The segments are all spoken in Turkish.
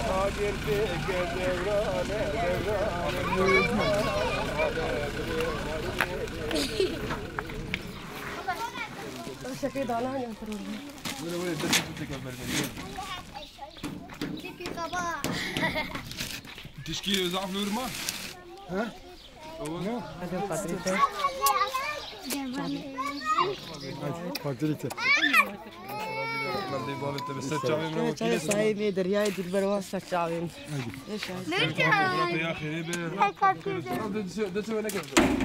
شكلي ضلعني أنتروني. ولا ده تشوفك بالبلد. تبي قباء. تشكي زعف لورما؟ ها؟ هذا فاتريته. فاتريته. أنا صايمة درياي دي بروا سكتاوين. إيش هذا؟ يا أخي ريبة. ده تسوي لك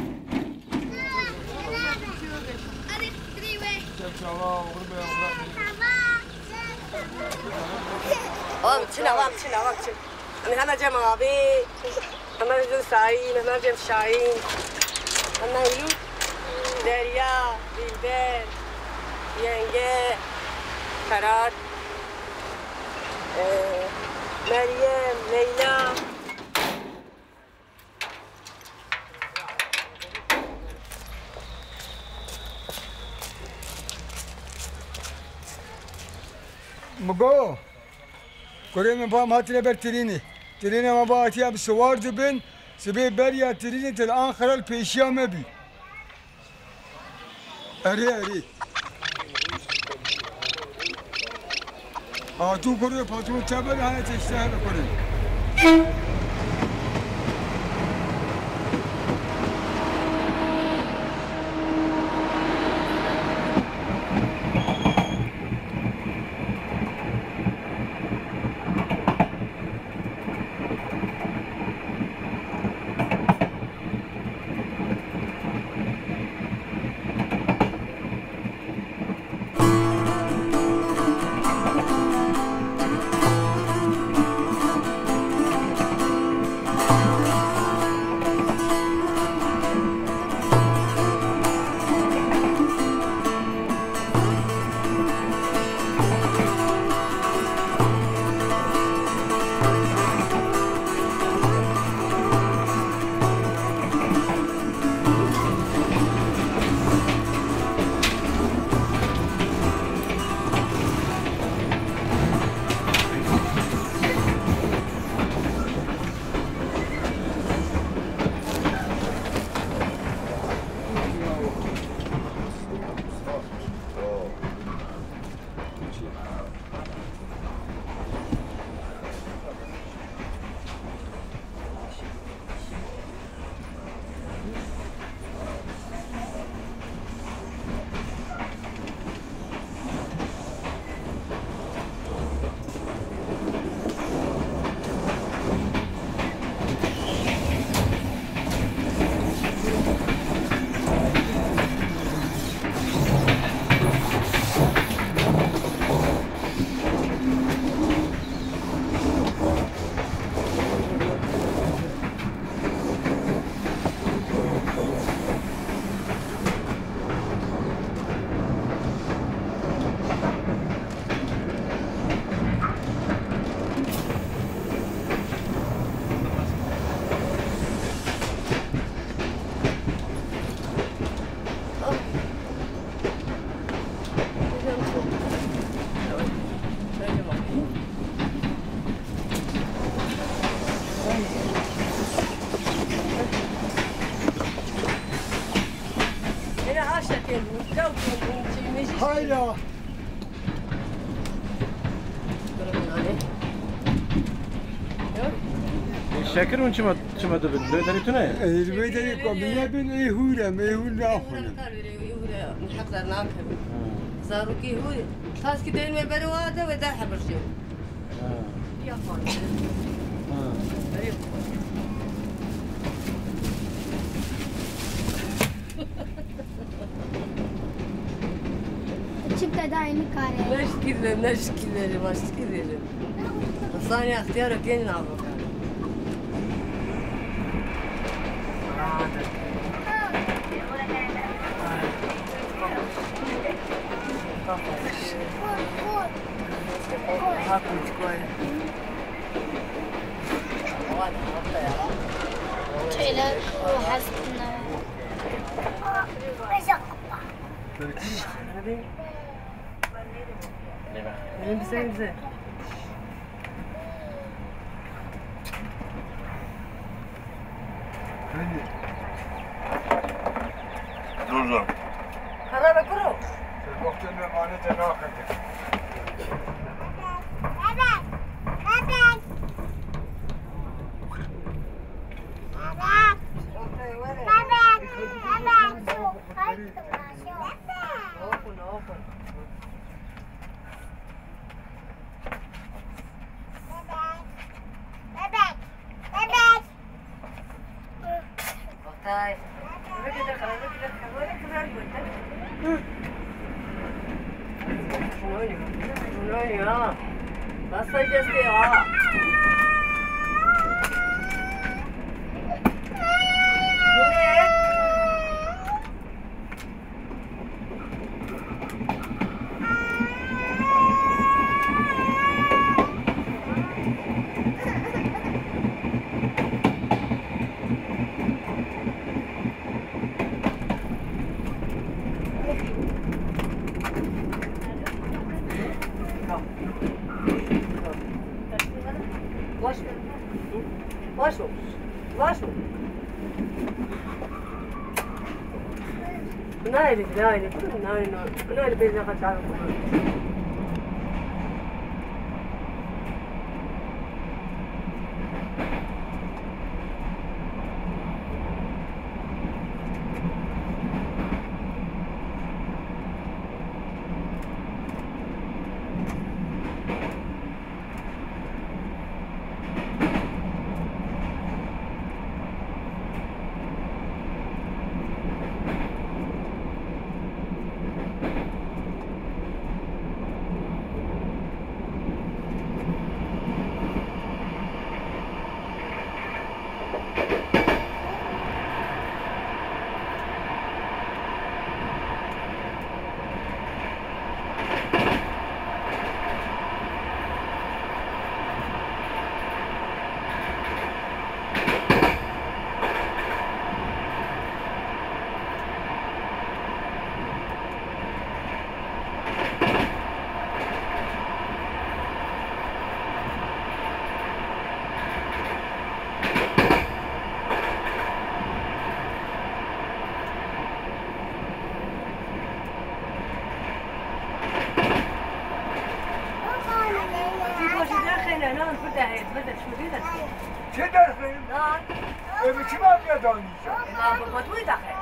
وامتنا أنا هنا جم أبي أنا رجل سعيد أنا جم شاهين أنا يلو دريا دلبر ينگه فراد مريم ليلى مگو کره من با ماتره بر ترینی ما با آتیا بسوار دبن سبی بریا ترینی تل آخر پیشیا مبی اری آتو کره پاتو چبر های تشتهر کنه Hayda. شاكر وين شما دبن لو دري تنا البيت قبلنا بين يهودا ما يهودا أخونا نحضر ناكل صاروا كي هو خاص كده ما برواده وده حبرشوا يا خالد Çıktı da aynı kare. Neşkillerim. Saniye ihtiyar kendin al bakalım. Şeyler hasbına. Hadi. Bize. Dur. Kara ve kuru. Sen memane cenah kadar. Nein, bin ich gerade. چه درخیم؟ نه به چی باید یاد آنیشم؟ با توی داخل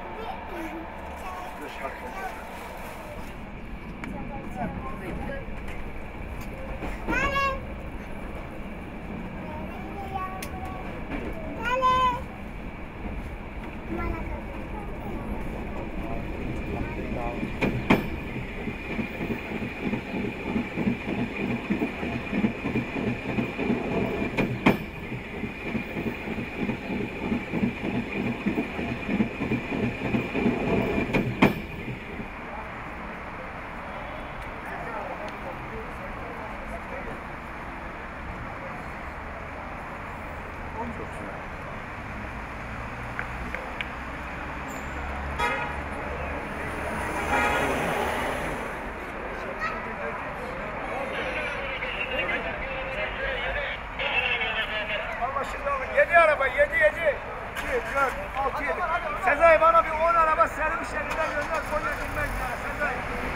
Sezai bana bir 10 araba servis elinden gönder Konya gitmek üzere Sezai.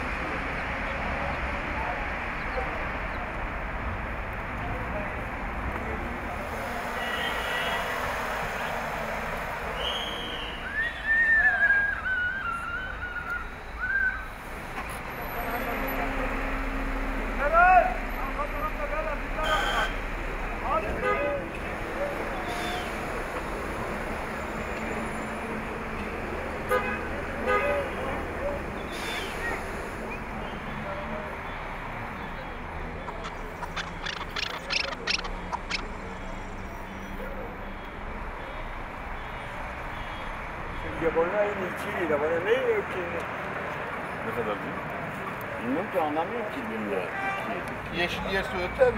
Bana en iyi de bana ne yok ki? Ne kadar değil? Bilmiyorum ki anlamıyorum ki bilmiyorum. Yeşil yerse öter mi?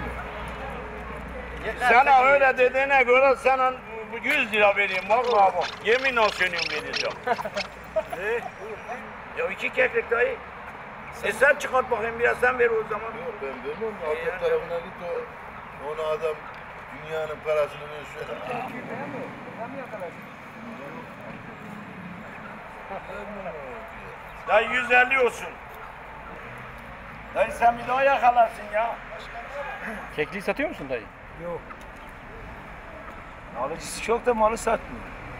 Sana öyle dediğine göre sana 100 lira vereyim vallahi bak. Yemin olsun vereceğim. Ya 2 keklik dayı. Sen çıkart bakayım biraz sen ver o zaman. Yok ben vermem. Arka tarafına git o. Ona adam dünyanın parasını ver şöyle. Dayı 150 olsun. Dayı sen bir daha yakalarsın ya. Kekliği satıyor musun dayı? Yok. Alıcısı çok da malı satmıyor.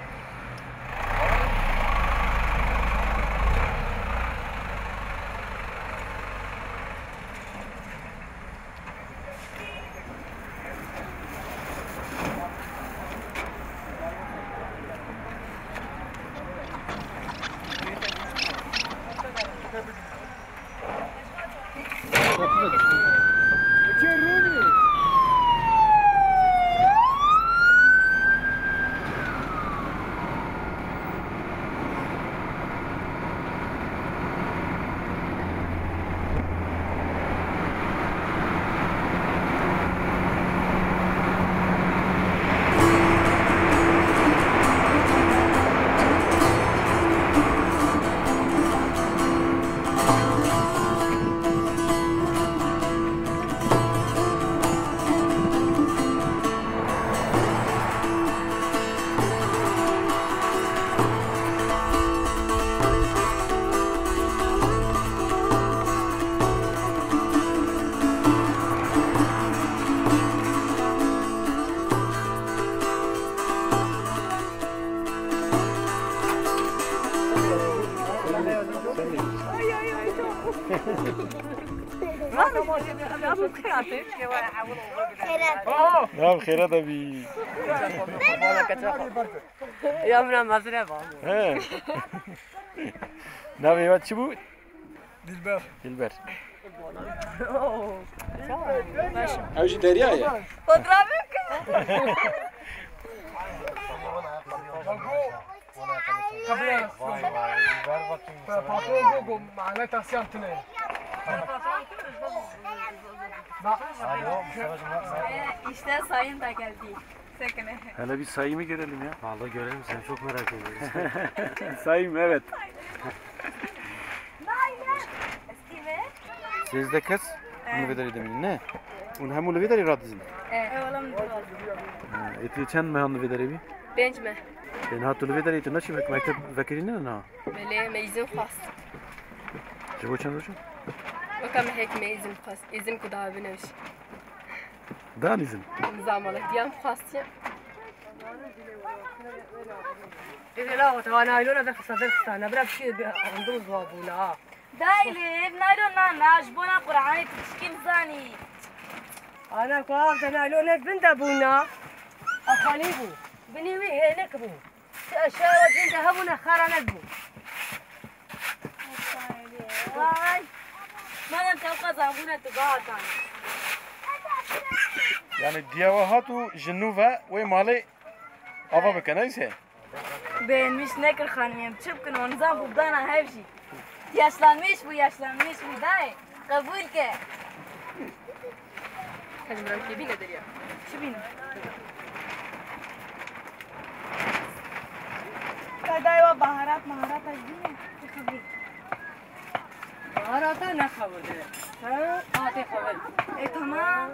نعم خيرات أبي يومنا مزرعة. نعم يا شو Dilber. دلبر أوجي دريا Patron Gogo معنا تقسيم تنين. İşte sayın da geldi. Sekene. Hele bir sayımı görelim ya. Vallahi görelim sen çok merak ediyorsun. Sayım evet. Siz de kız. Bunu vederi demin ne? Onu hem onu vederi radizim. Eti çen mi hanı vederi bir? بنج ما Ben hatırlı vederi eti nasıl mektep vekiline ne? بله ميزن خاص Cebo çen hocam? وكم هيك ميزن خاص إذن كده بنوش Danizim. نظام الله ديام خاص إذا لا وتوانا يلونا ذا صدق أنا برا بشي عندهم زوابونا. دايلي نايلونا ناجبونا قرعاني تشكيل زاني. أنا قاعد أنا يلونا بنت أبونا. أخاليبو بني وي هناك بو. شاوت بنت هبونا خارنا بو. واي ما أنت أبغى زابونا تقاطع. Yani diyavahatu jinuva ve mali ava bekanayse. Beğenmiş ne kır hanımım çıpkın ondan buradan her şey. Yaşlanmış bu day. Kabul ke. هذا مرام كيبين دريا Şu benim. Kadayva baharat azdi. Çıkabilir. أراتا نخبر ده. ها أعطي خبر. Tamam.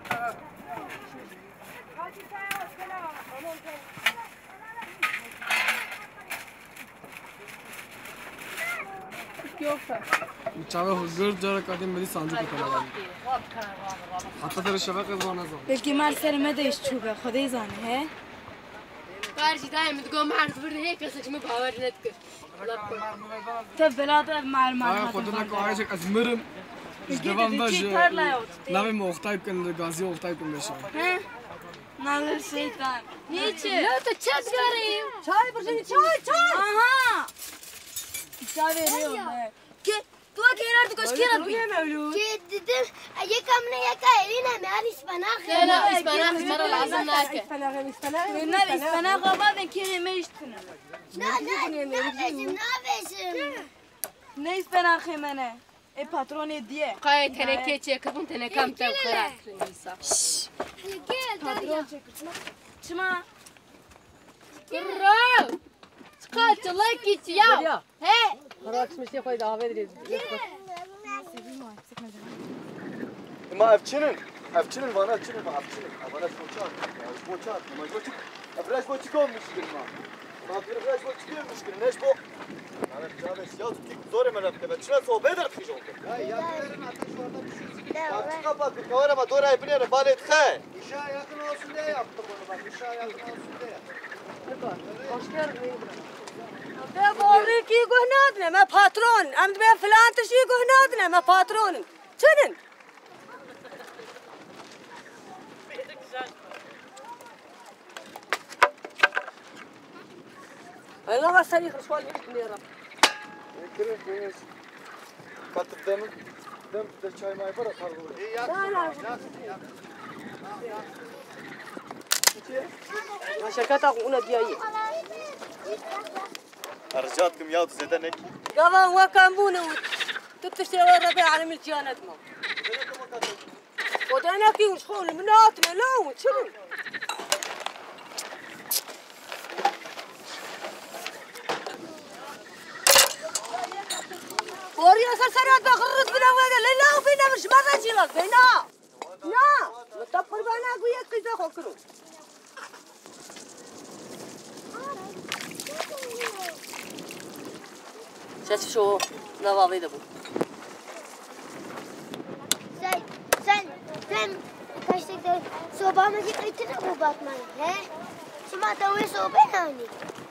چاوه حضور جارا کردیم بدی سانجو بکنم. حتی در شبکه زبان نزن. بلکه مال سرمه دیش چوبه خدای زانه he. قارجي دائما تقوم معرض برد هيك بس ما باور نتك Tabi beladı mal آیا خودنا که آیش از مرم دوام باش نوی مختای کن گازی مختای کن بشه. Nalır şeytan. Niçin? لا تتشجري Çay burası çay. Aha. Çay veriyorum be. Ki tu akırar tu kaç kere Niye mevlud? Ki dedim yakamne yaka eline meğer ispanak. لا لا اسباناخ مرة العظم ناكل Bunlar ispanak ama ben kelime içtim. Ne yapayım? Ne ispanak hemene? Patron diye. قاية تنكيتش كبون تنكام تنقرات نيسا Patron çekirtme. Çıma. برو تقاتل الله كيت يا He. Karak mişte koy davet ederiz. ما افچنن وانا افچنن. Avana boçak. Boçak. Ama götük. Afraş boçuk olmuş gibi. ما في رفاش وقت كثير مشكلة ليش بو؟ أنا جابس يا تطيق زوري من رفته بس شو بيدر في جوك يا بيدر ما تشوف هذا تقبل بالكوارع ما دورها يبني أنا بالي تخيل إشاء يكون وصل ليه يكتبون بس إشاء يكون وصل ليه ده بوريك يقول نادنا ما باترون أم ده فلان تشي يقول نادنا ما باترون شنن أنا ما سريخ شوال يمشي نيرة كريم كويس كاتب دم ده شاي ما يبرد خارجوا لا ما شركتها قونا دياي أرجعتكم يا زيدانك قبل وكان بونا تبتشتري الربيع على ملجانات ما ودانا كي وشخون مناتنا لا شنو وريا سرسرات بخرط بنا ولا لا وفينا مش مرة جيلك بينا لا متقبل بنا قوية كذا خكرو شو نوابي دبو sen kaç tekrar sobama gittin bu bakmaya he? Şuma tavuğu sobe yani.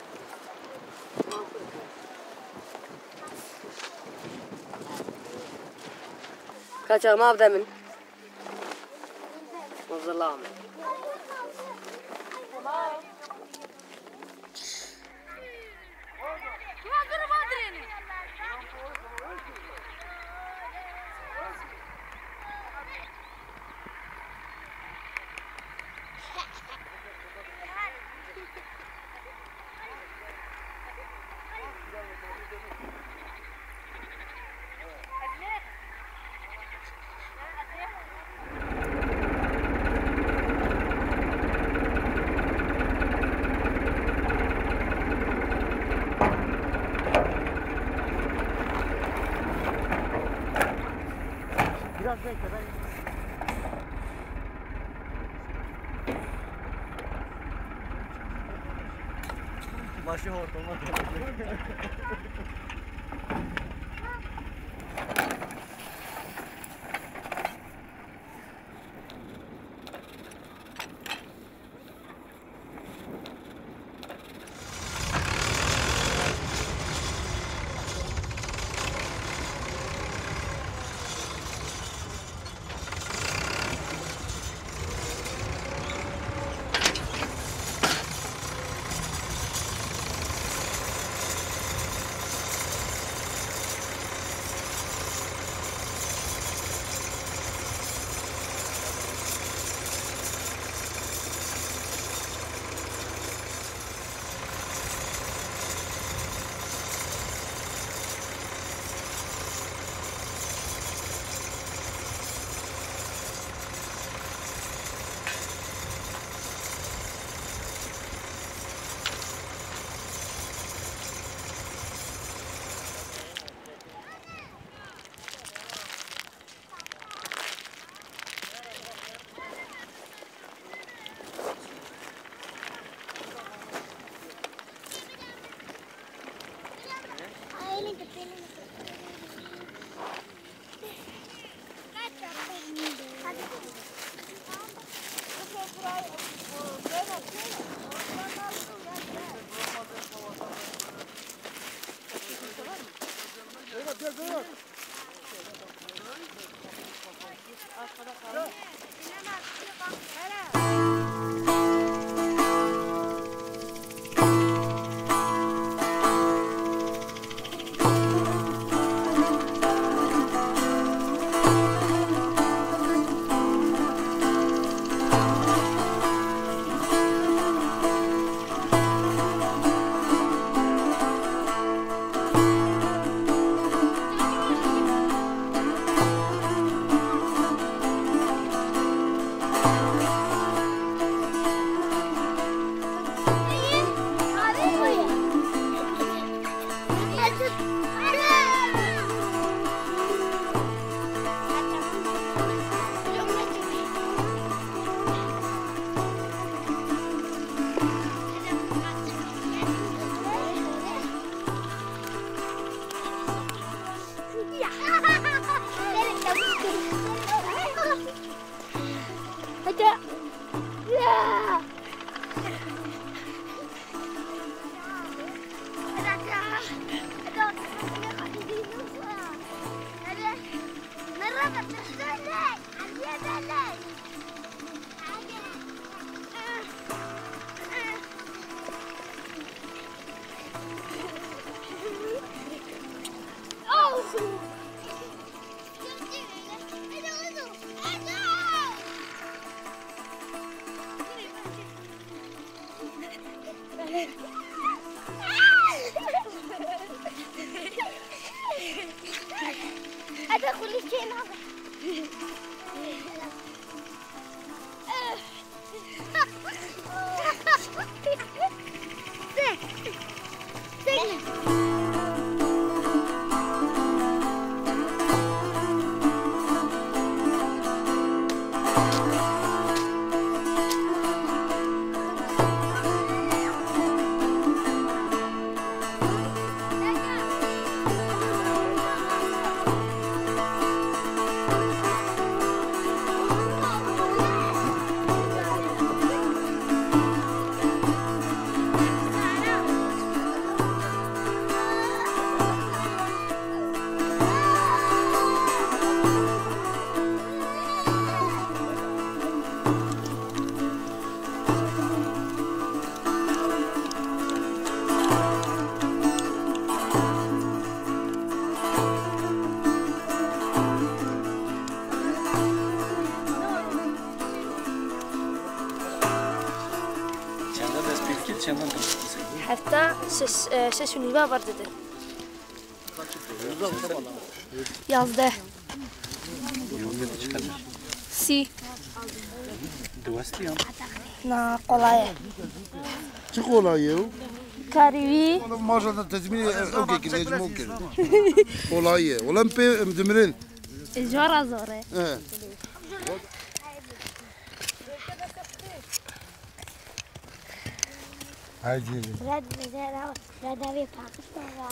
Kaçak ما أبدأ من والظلام Başı hortuma حتى شش ونيفا بردده يازده سي دوستي هم نا قلاية چه قلایه؟ كاريبي ماجرا تزمینی اوکی کنیج ممکن قلایه ولم پی مدمرین جورا زوره هاجي رد بزرع رد أبي باكستان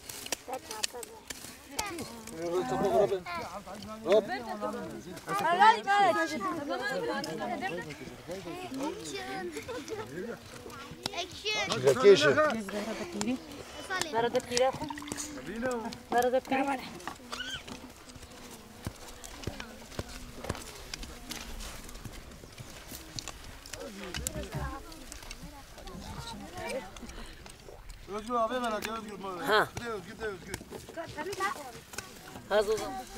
Özgür abi merak et Özgür. Ha. Özgür. هذا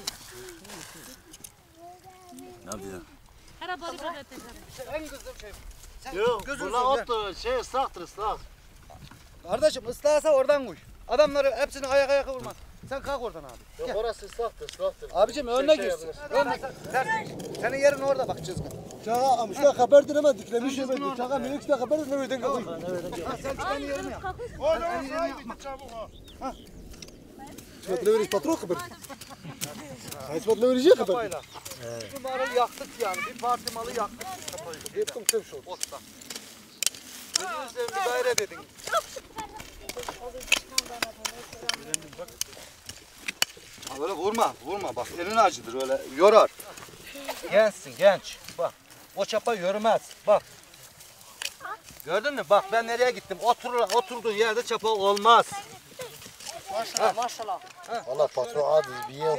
Yok, buna ot şey ıslaktır ıslak. Kardeşim ıslahsa oradan koş. Adamları hepsini ayak vurmaz. Sen kalk oradan abi. Yok orası ıslaktır ıslaktır. Abicim önüne girsin. Senin yerin orada bak çizgi. Çağa amışta haber direme diklemiş yemedi. Çağa mülkte haber diremeden kapıyı. Sen kendi yerini yap. İsmet Leveriş patron haber. İsmet Leveriş'e haber. Bir marul yaktık yani. Bir parti malı yaktık. Yettim kim şu? Otta. Gözünü seveyim bir daire dedin. Ha böyle vurma bak elin acıdır öyle yorar. Gençsin genç bak o çapa yürümez bak. Gördün mü bak ben nereye gittim oturduğun yerde çapa olmaz. Maşallah. Allah patron adı bir yıl.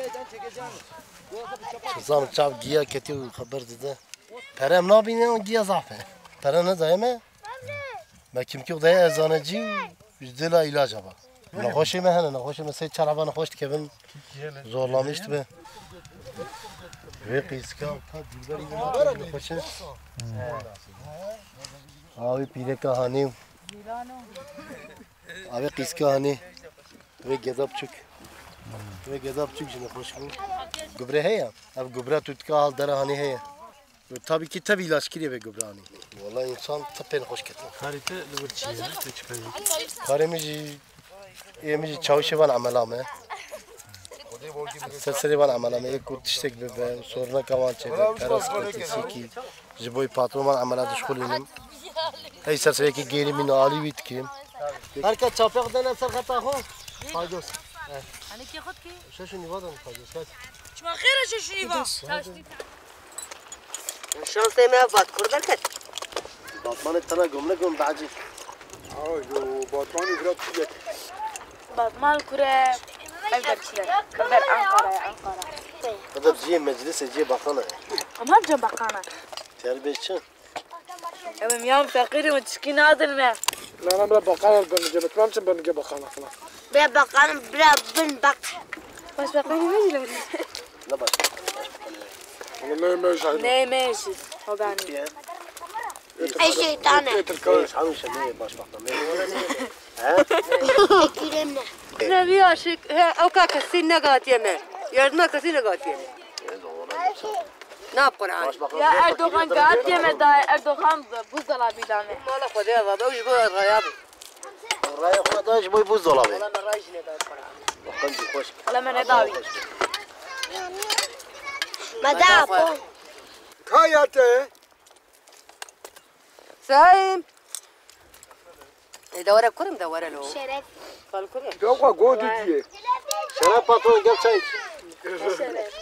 Zanım çab giya ketiyor haber dedi. Perem ne binen giya zafe. Perem ne zayme? Ben kim ki odaya eczaneci yüzdela ilaç ama. Nahoşime hene nahoşime se çaraba nahoş kevin zorlamıştı be. Ve kıska dilberi nahoşe. Abi pire kahani. Abi kıska hani. Ve gezapçuk. Ve gezapçuk jine hoş bu. Gübre है ya. Abi gübre tutka al dara hani है. Tabii ki tabii ilaç kiriyor ve gübre hani. Vallahi insan tapen hoş getir. Harita lübürçiye ne çıkıyor? Karemici Emici çavuşevan amelame. Serserevan amelame. Ek kurtiştek bebe. Soruna kavançe be. Peras kırtısı ki. Jiboy patroman amela dışkuluyum. Hey sersere ki geri min ali bitkim. Herkes çapak denen sarkata ho. Faydos. أنا كي خد كي Şaşın nivadan faydos. شو خير شو شو يبا شانس ما بات كردن كت Batman'ı tana gömlek göm dacı. Ayo Batman'ı biraz çilek. Batman kure. Elberçiler. Kaber Ankara. Kadar ciye meclise ciye bakana. Ama amca bakana. Terbiyesçi. Evim yam fakirim çikin adın mı? Lan ben bakan ben cebetmem için ben bakan falan. Ben bakanım biraz ben bak. Başbakanı ne diyor? Ne baş? Vallahi meşhur. Ne meşhur? O ben. Ay şeytanı. Hangisi ne başbakan? Ekiremle. Ne bir aşık. O kakası ne gatiyeme. Yardıma kakası ne gatiyeme. Ne yapıran? Ya Erdoğan gayet yemedi. Erdoğan buzdolabı dame. Mala kodaya var. O iş bu araya. Oraya kadar boy buzdolabı. Valla ben rayış ne daha para. Bakın bir hoş. Valla ben ne davi. Madapo. Kayate. Saim. دورة كرم دورة له. Şeref. قال كرم. Yok var godu diye. Şeref patron gel çay iç. Şeref.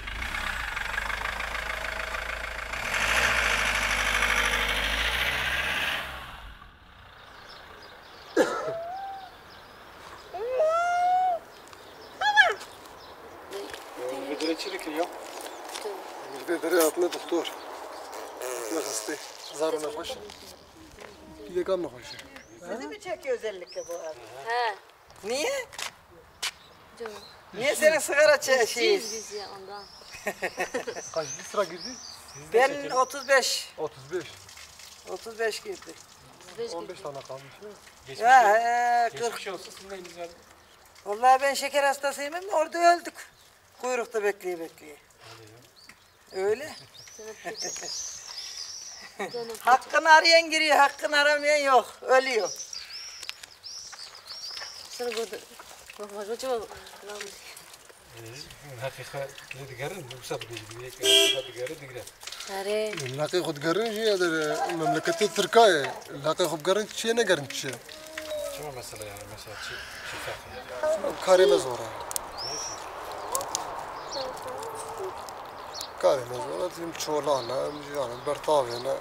Vedere çirik ya. Vedere atlı doktor. Atlı hasta. Zarına hoş. Bir kan mı hoş? Sizi mi çekiyor özellikle bu abi? He. Niye? Niye senin sigara şeyiz? Biz ya ondan. Kaç bir sıra girdi? Ben 35. 35. 35 girdi. 15 tane kalmış. Ya 40. Geçmiş olsun sizin eliniz abi. Vallahi ben şeker hastasıyım ama orada öldük. Kuyrukta bekleye. Öyle. Hakkını arayan giriyor, hakkını aramayan yok. Ölüyor. Sana burada. Bak acaba. Hakika ne digerin bu sabır diye ki digerin digerin. Are. Laki خود گرن چیه در مملکت ترکیه لaki خود گرن چیه نگرن چیه Şuna mesela yani mesela şifak. karımız var karımız var bizim çoğlana yani bertavine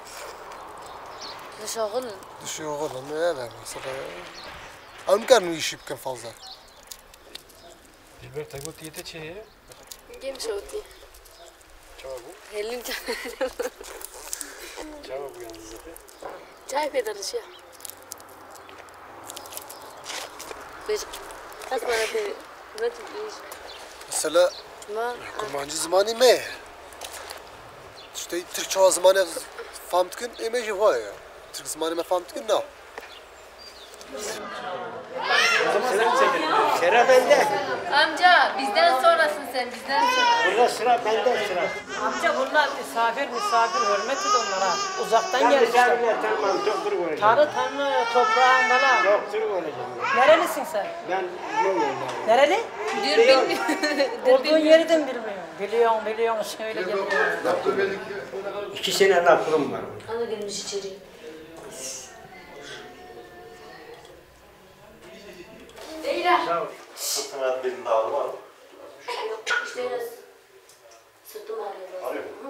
شغل. düşüyor oğlum ne der mesela am karnı işi kan fazla Dilber tabii diyete çeye. Kim şoti? Çabuk. Helin Çabuk yalnız zaten. Çay pedarış ya. Beş. Kaç para de? Ne tüyüş? mesela Ma. kurmancı zamanı mı işte Türkçe zamanı famtkın emeji var ya Türk zamanı mı famtkın ne Sıra bende. Amca bizden sonrasın sen bizden sonra. Burada sıra bende sıra. Amca bunlar misafir hürmet et onlara. Uzaktan gelmişler. Tamam doktor olacağım. Tanrı toprağın bana. Doktor olacağım. Nerelisin sen? Ben bilmiyorum. Nereli? Dürbün. Olduğun yerden bilmiyorum. Biliyorsun şöyle geliyor. 2 sene lafım var. Ana gelmiş içeri. Leyla. Sağ ol. Sırtına birinde ağrı var mı? İşte biraz sırtım ağrıyor. Arıyor mu?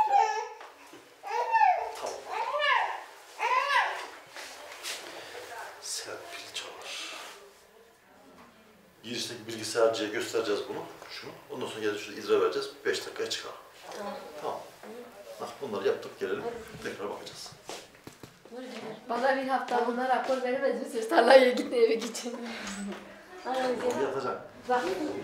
Serpil çalar. Girişteki bilgisayarcıya göstereceğiz bunu. Şunu. Ondan sonra gelip şurada idra vereceğiz. 5 dakikaya çıkar. Tamam. Bak bunları yaptık gelelim. Tekrar bakacağız. Bana bir hafta buna rapor veremez misiniz? Tarlaya gitme eve gidin. Onu yatacak. Bak.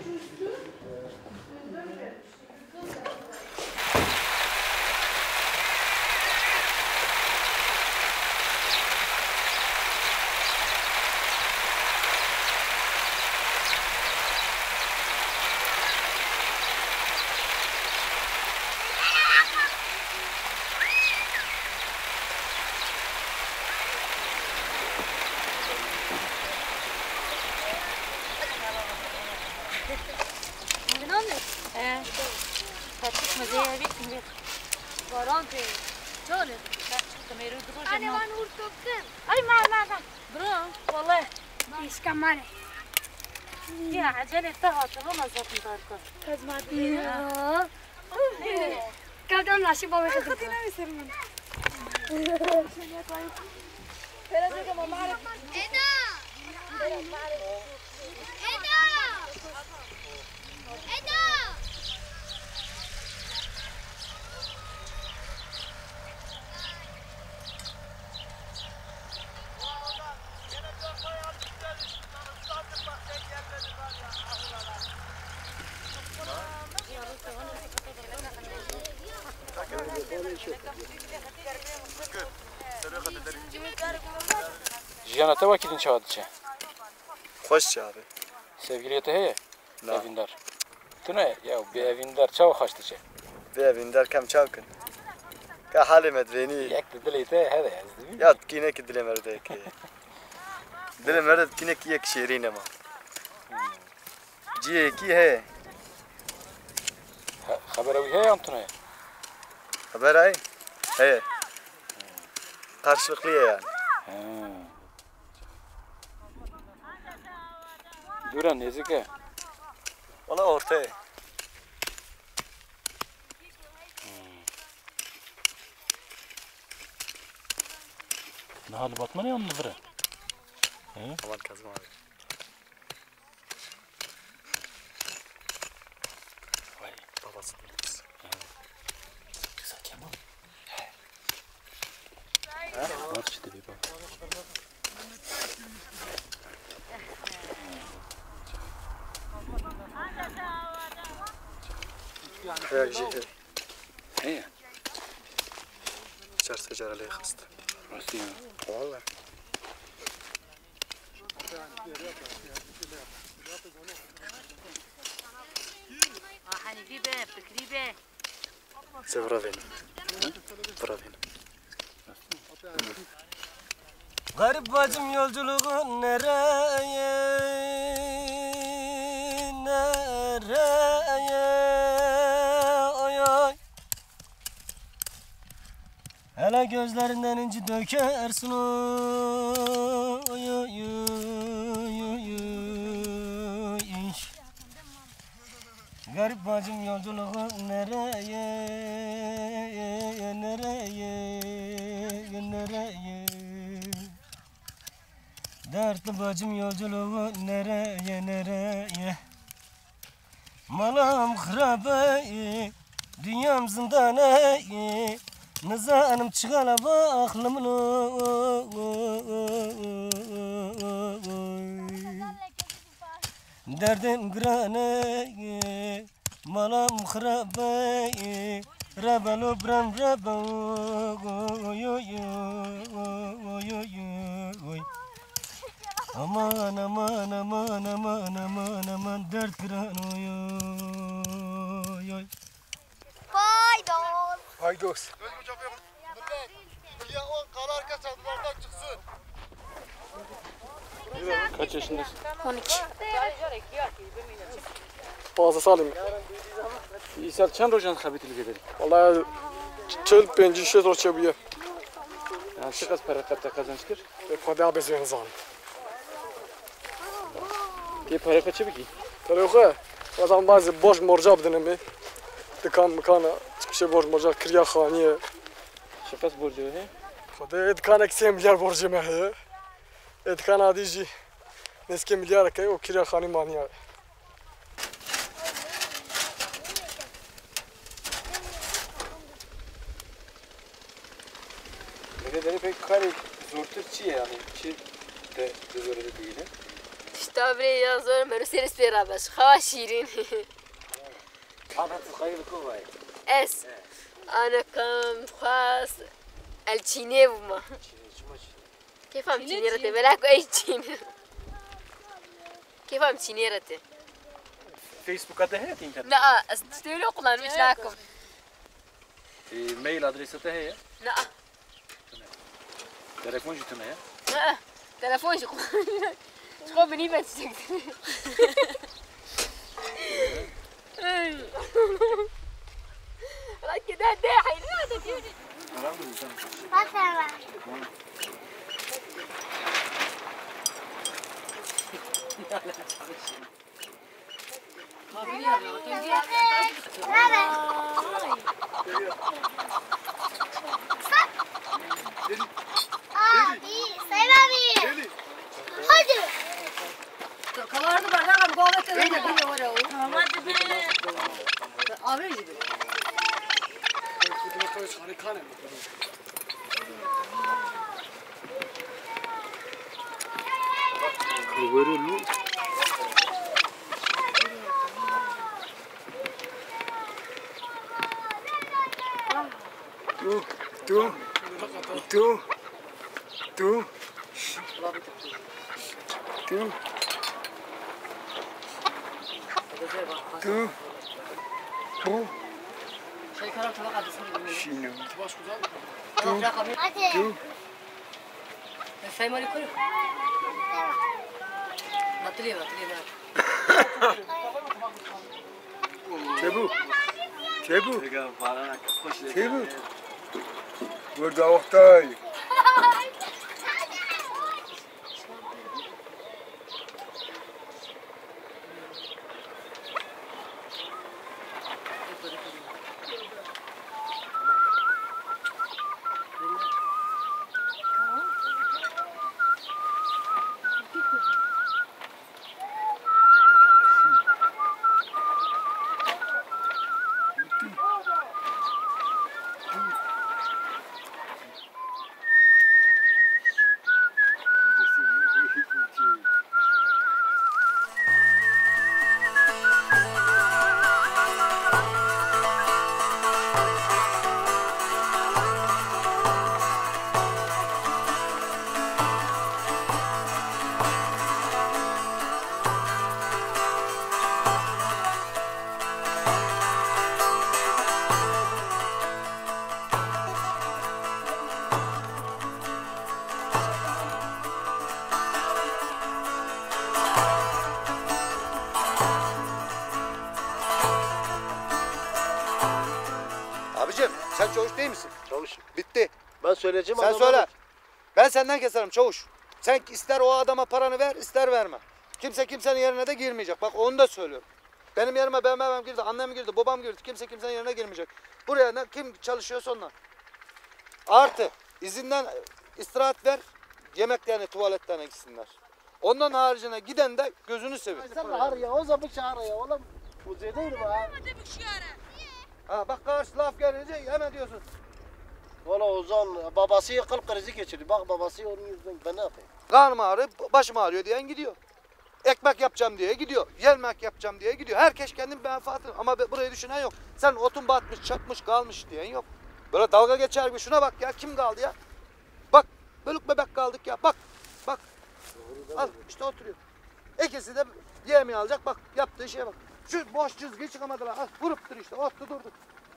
أي ما برو والله إيش كمان يا عجلة تهات والله زبط دارك كذا ما كذا ناشي بابا كذا Jiyana te vakitini çağırdıçı. Hoş çağırdı. Sevgiliyete heye? Evindar. Tu ne? Ya bir evindar çağı kaçtıçı. Bir evindar kem çavkın. Ka halim edveni. Yak da dileyte hede yazdı. Ya kine ki dilim erde ki. Dilim erde kine ki ek şiirin ama. Ciye ki he. Haber avi heye antuna. Haber ay. He. Karşılıklı yani. Duran nezike. Valla ortaya. Ne hali batma ne yandı vire? Aman kazma abi. Vay babası değiliz. Güzel Kemal. Var işte bir bak. Ayak jihir. He? Çar secareliği hasta. Nasıl ya? Valla. Sevravin. Pravin. Garip bacım yolculuğun nereye, nereye, oy oy. Hele gözlerinden inci dökersin oy oy oy oy oy. Garip bacım yolculuğun nereye, nereye, nereye. Dertli bacım yolculuğu nereye, nereye. Malam harabe, dünyam zindane. Nizanım çıkala aklımın derdim grane, malam harabe. Rabalo bram rabo, oy oy oy oy oy. Aman aman aman aman aman aman dert kıran oy oy oy. Faydos. Faydos. Ya o kararka çadırlardan çıksın. Kaç yaşındasın? 12. Fazla salim. İsal çan rojan habitlik edelim. Vallahi çöl penci şet roça biye. Yani şu kadar para katta kazançtır. Fada bezyen zan. Ki para kaçı ki? Tabii adam bazı boş morca bdinemi. Dükkan mekana çıkışı boş morca kriya khaniye. Şu kadar borcu he? Fada dükkan eksi milyar borcu mehe. Dükkan adici. Neske milyar kay o kriya khani maniya. Nedenleri pek kare zortur çiğ yani çiğ de zor değil. İşte bre yazıyorum ben servis beraber. Hava şirin. Ana tıkayı kovay. Es. Ana kam khas الچینه بوما كيف هم چینه رته بلاكو اي چینه كيف هم چینه رته Facebook'ta da he tinker. لا استولو kullanmış lakum Mail adresi de he. لا Telefon jutuna ya. لا تلفون شو شو بني بس لا كده داحي لا تجيني kahve gibi. Kuduna koyuz harikane mi? Kıvırır mı? Tu. Tu. Tu. Tu. Tu. Bu. Şey karar tabak adısını. Şinu. Baş güzel. Tamam bırak abi. Tu. Say mari koy. Batırıyor. Çabuk. Çabuk. Çabuk. Burada Oktay. Abicim sen çavuş değil misin? Çavuş. Bitti. Ben söyleyeceğim. Sen söyle. Ben senden keserim çavuş. Sen ister o adama paranı ver ister verme. Kimse kimsenin yerine de girmeyecek. Bak onu da söylüyorum. Benim yerime benim babam girdi, annem girdi, babam girdi. Kimse kimsenin yerine girmeyecek. Buraya ne, kim çalışıyorsa onlar. Artı izinden istirahat ver. Yemeklerine, tuvaletlerine gitsinler. Ondan haricine giden de gözünü seveyim. Sen har ya, o zaman çağır ya. Oğlum bu zedeyim ha. Ha bak karşı laf gelince hemen diyorsun. Valla Ozan babası kalp krizi geçirdi. Bak babası onun yüzünden ben ne yapayım? Karnım ağrıyor, başım ağrıyor diyen gidiyor. Ekmek yapacağım diye gidiyor. Yemek yapacağım diye gidiyor. Herkes kendi menfaatini ama burayı düşünen yok. Sen otun batmış, çakmış, kalmış diyen yok. Böyle dalga geçer gibi şuna bak ya kim kaldı ya? Bak bölük bebek kaldık ya bak. Bak. Al işte oturuyor. İkisi de yemeği alacak bak yaptığı şeye bak. Şu boş çizgiyi çıkamadılar. Al vurup dur işte ottu durdu.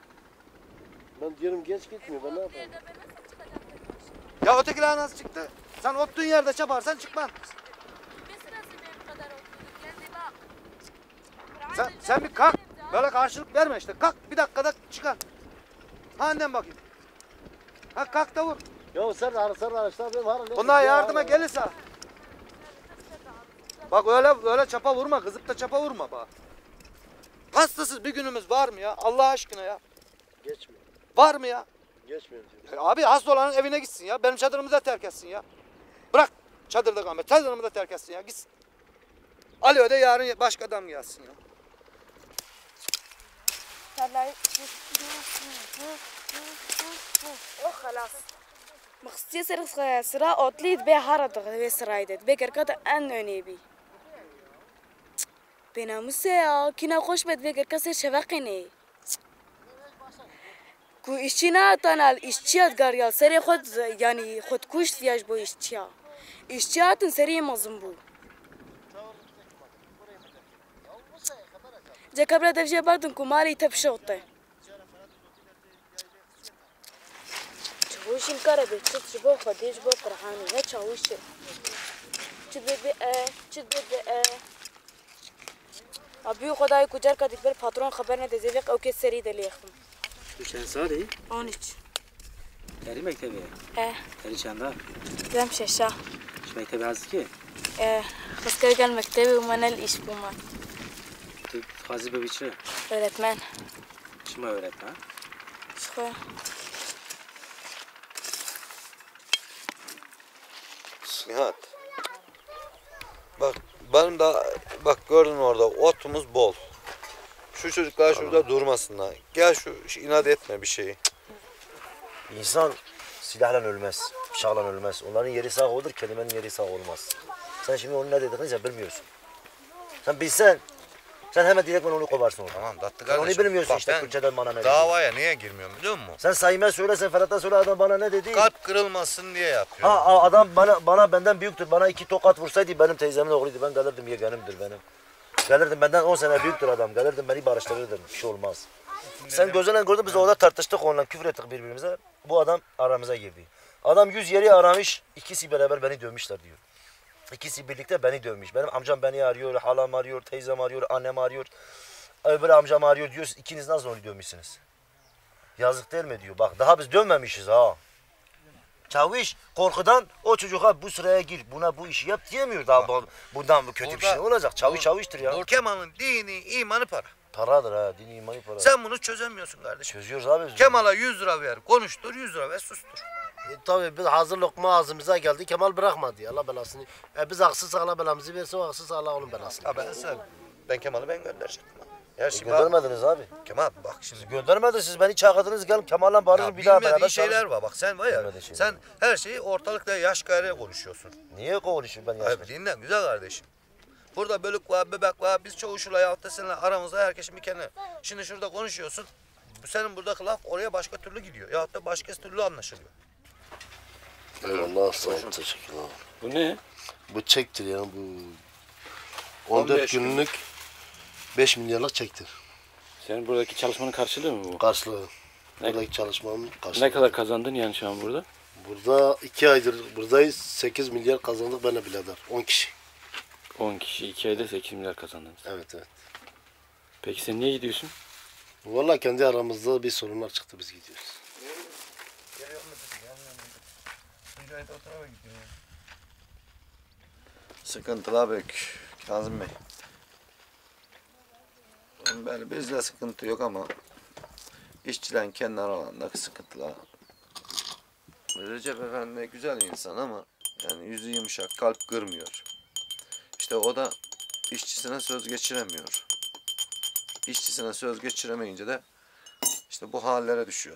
Ben diyorum geç gitmiyor ben ne yapayım? Ya ötekiler nasıl çıktı? Sen ottuğun yerde çaparsan çıkmaz. Sen bir kalk. Böyle karşılık verme işte. Kalk bir dakikada çıkar. Ha annem bakayım. Ha kalk da vur. Ya sen araçlar benim har. Onlar yardıma gelirse. Bak öyle çapa vurma. Kızıp da çapa vurma bak. Hastasız bir günümüz var mı ya? Allah aşkına ya. Geçmiyor. Var mı ya? Geçmiyor. Abi hasta olanın evine gitsin ya. Benim çadırımı da terk etsin ya. Bırak çadırda kalma. Çadırımı da terk etsin ya. Gitsin. Alo de yarın başka adam gelsin ya. خلاص مخصيص سرا أطليد بي هارد غير سرايدت بكر كده أن نبي بناموسه كنا خوش بد بكر كسر شفقني کو işçina tanal işçiyat garyal seri خود yani خود kuş fiyaj bu işçiya işçiyatın seri mazım bu جكبر دفجة بعدن كمالي تبشوطه چاوشین کاره به چت جبو خودی جبو قرحانی نه چاوشه چت به ابی خدای کجار کدی بر پاترون خبر نده زیق او که سری دلیخم تو چند سالی؟ آنیچ داری مکتبه؟ داری چند را؟ دم ششا چه مکتبه هستی که؟ خسکر گل مکتبه و من الایش بومن تو خوازی ببی چه؟ öğretmen چی ما öğretmen؟ شخو Nihat. Bak benim de bak gördün orada otumuz bol. Şu çocuklar şurada durmasınlar. Gel şu inat etme bir şeyi. İnsan silahla ölmez, bıçakla ölmez. Onların yeri sağ olur, kelimenin yeri sağ olmaz. Sen şimdi onun ne dediğini sen bilmiyorsun. Sen bilsen, sen hemen direkt onu kovarsın orada. Tamam tatlı Sen kardeşim. onu bilmiyorsun Bak, işte ben Kürtçeden bana ne dedi. davaya niye girmiyorum biliyor musun? Sen Saime söylesen, Ferhat'a söyle adam bana ne dedi? Kalp kırılmasın diye yapıyorum. Ha adam bana benden büyüktür. Bana 2 tokat vursaydı benim teyzemin oğluydu. Ben gelirdim yeğenimdir benim. Gelirdim benden 10 sene büyüktür adam. Gelirdim beni barıştırırdım. Bir şey olmaz. Sen gözünden gördün biz orada tartıştık onunla küfür ettik birbirimize. Bu adam aramıza girdi. Adam 100 yeri aramış. İkisi beraber beni dövmüşler diyor. İkisi birlikte beni dövmüş. Benim amcam beni arıyor, halam arıyor, teyzem arıyor, annem arıyor. Öbür amcam arıyor diyor. İkiniz nasıl onu dövmüşsünüz? Yazık değil mi diyor. Bak daha biz dövmemişiz ha. Çavuş korkudan o çocuğa bu sıraya gir, buna bu işi yap diyemiyor daha bundan bu kötü bir şey olacak. Çavuştur ya. Kemal'in dini, imanı para. Paradır ha, dini imanı para. Sen bunu çözemiyorsun kardeşim. Çözüyoruz abi. Kemal'a 100 lira ver, konuştur 100 lira ver, sustur. Tabii biz hazır lokma ağzımıza geldi, Kemal bırakmadı Allah belasını. Biz haksız Allah belamızı verse o haksız Allah onun belasını. Ha ben Kemal'ı göndereceğim. Her şey göndermediniz abi. Kemal bak şimdi. Siz göndermediniz, siz beni çağırdınız gelin Kemal'la barışın bir daha beraber. Bilmediğin şeyler var bak sen var ya. Sen her şeyi ortalıkta yaş gayrı konuşuyorsun. Niye konuşuyorum ben yaş gayrı? Dinle güzel kardeşim. Burada bölük var, bebek var. Biz Çavuş'la yahut da seninle aramızda herkesin bir kendine. Şimdi şurada konuşuyorsun. Senin buradaki laf oraya başka türlü gidiyor. Yahut da başka türlü anlaşılıyor. Eyvallah sağ ol, teşekkürler. Bu ne? Bu çektir ya bu. 14 günlük 5 milyarlık çektir. Senin buradaki çalışmanın karşılığı mı bu? Karşılığı. Buradaki çalışmanın karşılığı. Ne kadar kazandın yani şu an burada? Burada 2 aydır buradayız. 8 milyar kazandık benimle birader. 10 kişi. 10 kişi 2 ayda 8 milyar kazandınız. Evet. Peki sen niye gidiyorsun? Vallahi kendi aramızda bir sorunlar çıktı biz gidiyoruz. Sıkıntılar büyük Kazım Bey. Böyle bizde sıkıntı yok ama işçilerin kendi aralarındaki sıkıntılar. Recep Efendi güzel insan ama yani yüzü yumuşak, kalp kırmıyor. İşte o da işçisine söz geçiremiyor. İşçisine söz geçiremeyince de işte bu hallere düşüyor.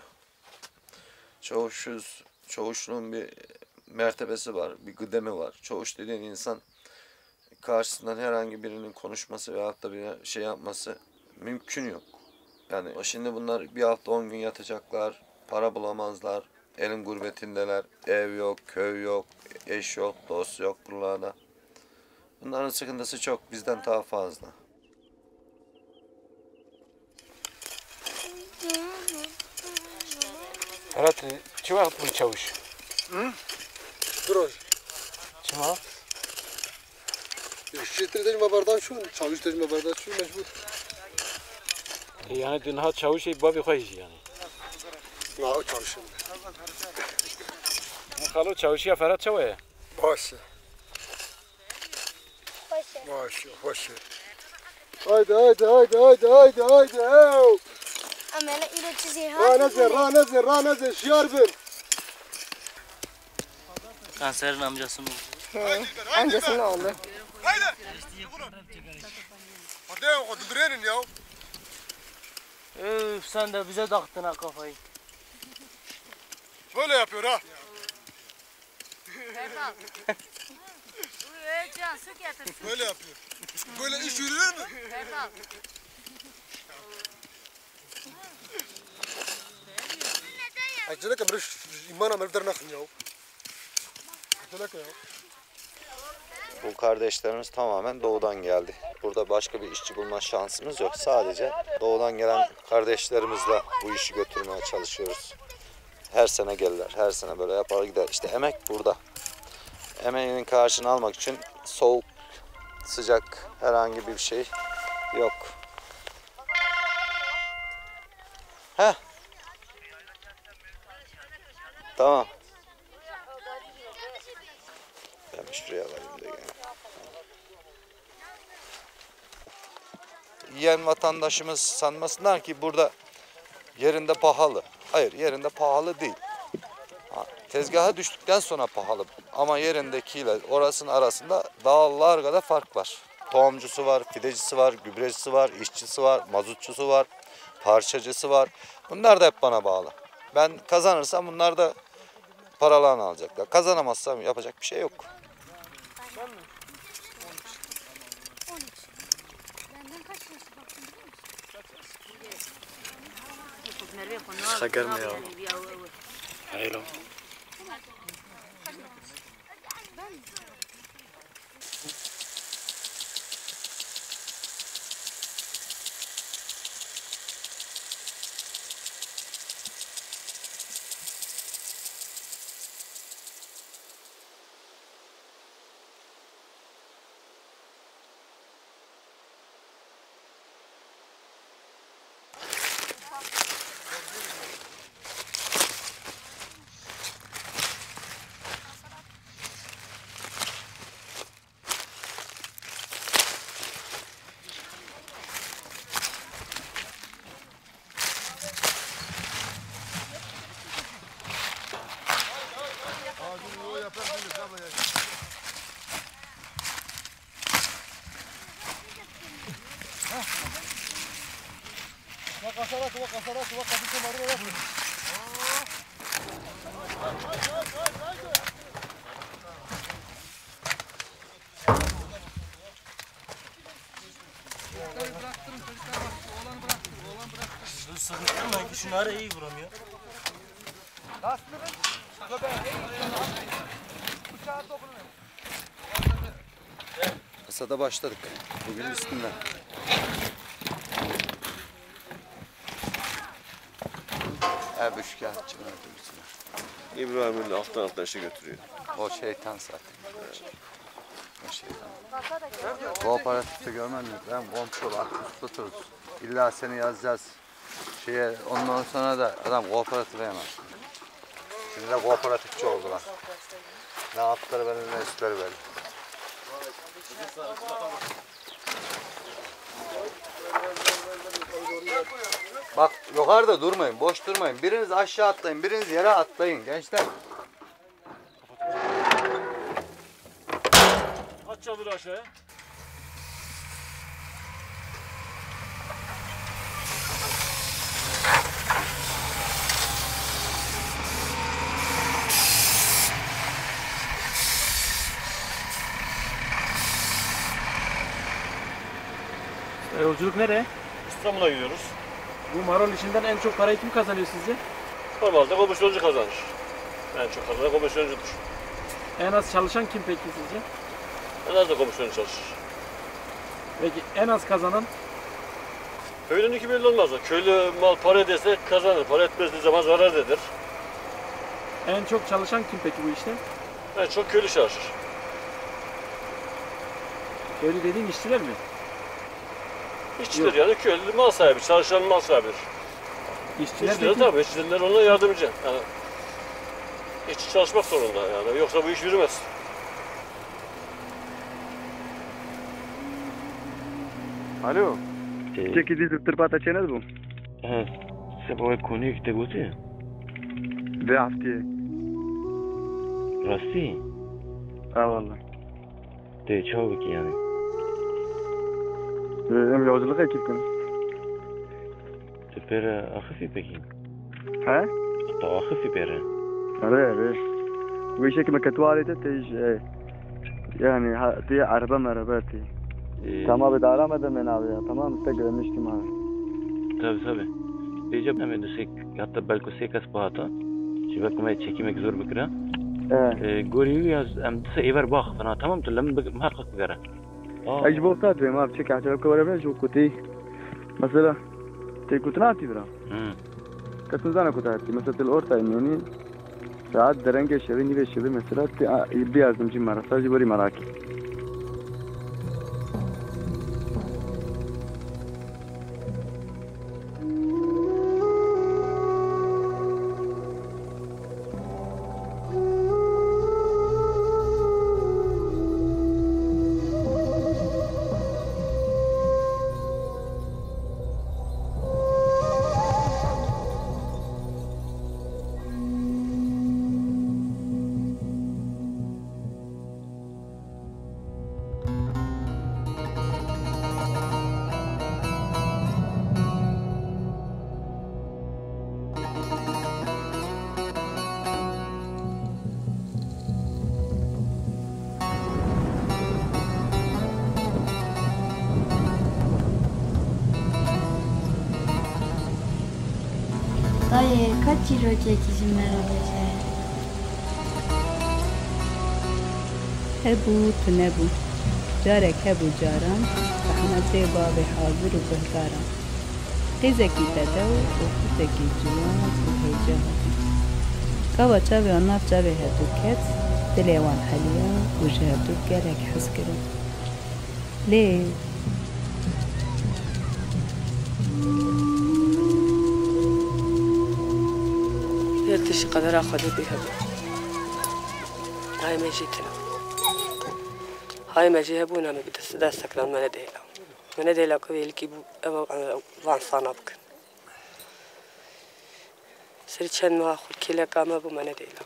Çavuşluğun bir mertebesi var, bir kıdemi var. Çavuş dediğin insan karşısından herhangi birinin konuşması veyahut da bir şey yapması mümkün yok. Yani şimdi bunlar bir hafta 10 gün yatacaklar, para bulamazlar, elin gurbetindeler, ev yok, köy yok, eş yok, dost yok buralarda. Bunların sıkıntısı çok, bizden daha fazla. Ferhat, çi vakit bu çavuş? Hı? Dur. Çima? İşçileri tecrübe bardağı şu, çavuş tecrübe bardağı şu mecbur. Yani dün ha çavuş babi koyuş yani. Ne o çavuşum? Kalı çavuşu ya Ferhat çavaya. Başı. Başı. Haydi. Amele üretici Raneze, şiar bir. Kanserin amcası mı? Amcasının oğlu. Haydi. Hadi o durenin ya. Öf sen de bize taktın ha kafayı. Böyle yapıyor ha. Böyle yapıyor. Böyle iş yürür mü? Acele kabir imana mevder nakın ya. Acele ya. Bu kardeşlerimiz tamamen doğudan geldi. Burada başka bir işçi bulma şansımız yok. Sadece doğudan gelen kardeşlerimizle bu işi götürmeye çalışıyoruz. Her sene gelirler, her sene böyle yapar gider. İşte emek burada. Emeğinin karşılığını almak için soğuk, sıcak herhangi bir şey yok. Heh. Tamam. Ben bir şuraya alayım da gene. Yiyen vatandaşımız sanmasınlar ki burada yerinde pahalı. Hayır, yerinde pahalı değil. Tezgaha düştükten sonra pahalı. Ama yerindekiyle orasının arasında dağlar kadar fark var. tohumcusu var, fidecisi var, gübrecisi var, işçisi var, mazutçusu var, parçacısı var. Bunlar da hep bana bağlı. Ben kazanırsam bunlar da paralarını alacaklar. Kazanamazsam yapacak bir şey yok. Şeker mi ya? Hayır. Sıkıştırmayın ki şunları iyi vuramıyor. Hasada başladık. Bugün üstünden. Ebu şikayetçi İbrahim'in alttan alttan işe götürüyor. O şeytan zaten. O şeytan. Kooperatifte görmediniz. Ben komşu aktif tuturuz. İlla seni yazacağız. Ondan sonra da adam kooperatife yanar. Şimdi de kooperatifçi oldular. Ne altları belli ne üstleri belli. Bak yukarıda durmayın, boş durmayın. Biriniz aşağı atlayın, biriniz yere atlayın gençler. At çadırı aşağıya. Yolculuk nereye? İstanbul'a gidiyoruz. Bu marul işinden en çok parayı kim kazanıyor sizce? Normalde komisyoncu kazanır. En çok kazanan komisyoncudur. En az çalışan kim peki sizce? En az da komisyoncu çalışır. Peki en az kazanan? Köylünün iki belli olmaz. Köylü mal para ederse kazanır. Para etmediği zaman zarar eder. En çok çalışan kim peki bu işte? En çok köylü çalışır. Köylü dediğin işçiler mi? İşçiler yani köylü mal sahibi, çalışan mal sahibidir. İşçiler tabii, işçiler ona yardımcı. Yani işçi çalışmak zorunda yani, yoksa bu iş yürümez. Alo. Çeki dil tırpata çenez bu. Ha. Sabah konuyu gitti götü. Ve haftaya. Rasti. Ha valla. De çabuk yani. Hem yolculuk ekip gün. Tepere akıfi peki. Ha? Ta akıfi pere. Evet. Bu işe kime ketvarete teş yani diye araba merabati. Tamam bir aramadım ben abi ya. Tamam işte görmüştüm abi. Tabii. Diyeceğim hemen de hatta belki sekas bahata. Şimdi bakmaya çekmek zor bir kira. Görüyor yaz hem de sever bak falan tamam tülem muhakkak gara. أجبر تاتي ما بتشكي حتى لو كورة بلاش وكتي مثلا تي كتناتي برا كتنزانا كتاتي مثلا الأورتا يعني ساعات درنجة شبه نيبه شبه مثلا يبي أزم جي مرة ساجي بري مراكي Dayı kaç kilo çekişim merhaba. هبو تنبو جارك هبو جاران رحمتي بابي حاضر وبهداران قيزكي تدو وخوتكي جوان وهيجاها كوا تشابي وناف تشابي هدو كات تليوان حليا وجهدو قالك حسكرو ليه يرتشي قدر أخذ بها هاي ما جيتنا هاي ما جيبونا ما بتسداسك لما نديلا كويل كيبو أبو وان صانبك سرتشان ما أخذ كلا كام أبو ما نديلا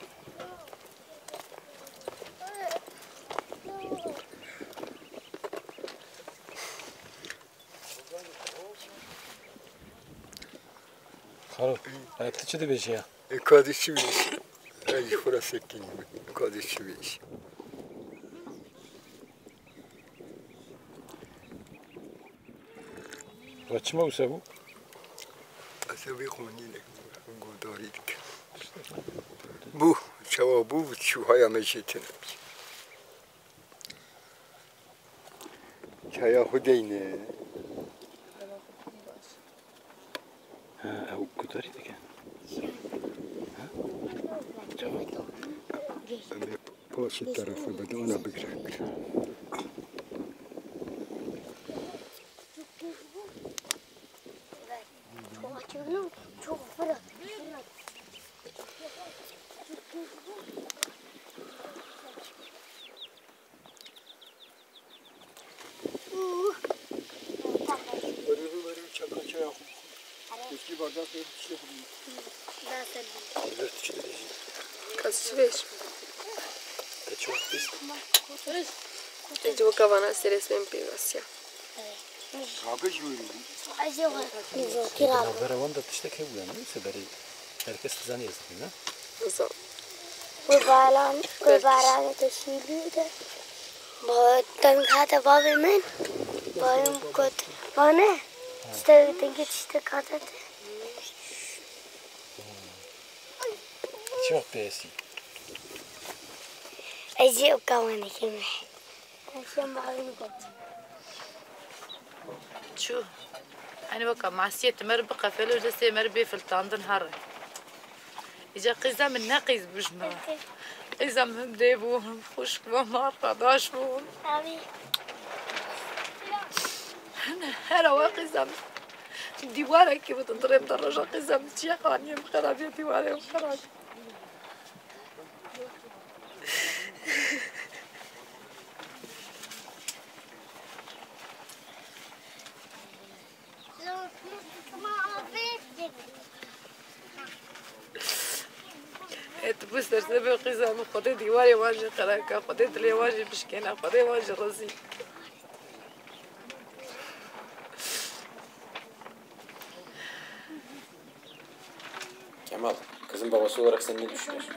خلاص هاك تشدي بيش يا كادي شويش أي فرص كني كادي شويش واتشما وسابو أسوي خونينك قداريك بو شوا بو شو هيا مشيتنا شايا هدينا أو كتاري تكان أنا باش الطرف بدونا بقرك Kaçış Ece kavana seres ben pivasya. Abi şöyle. Beravan da tiştek hev yani seberi. Herkes zanıyor zaten. Güzel. Baran teşhirde. Badan kata babe men. Bayım kot. Bana. İşte kata. Çok besi. Ece o kavana kimi. Sen bayım kot. شو أنا بقى معسيت مر بقى فلوس جسي مر بفلتاندن هر إجا قيزة من نقيز بجمع قيزة من ديبوهم خشك ومار قداشون هلا وقيزة ديوارة كيف تضرب درجة قيزة من تيقانية مخرابية ديوارة مخرابية تبصر سبب قزام خدي ديواري واجي قراكا خدي دلي واجي بشكينا خدي واجي رزي Kemal, kızın babası olarak sen ne düşünüyorsun?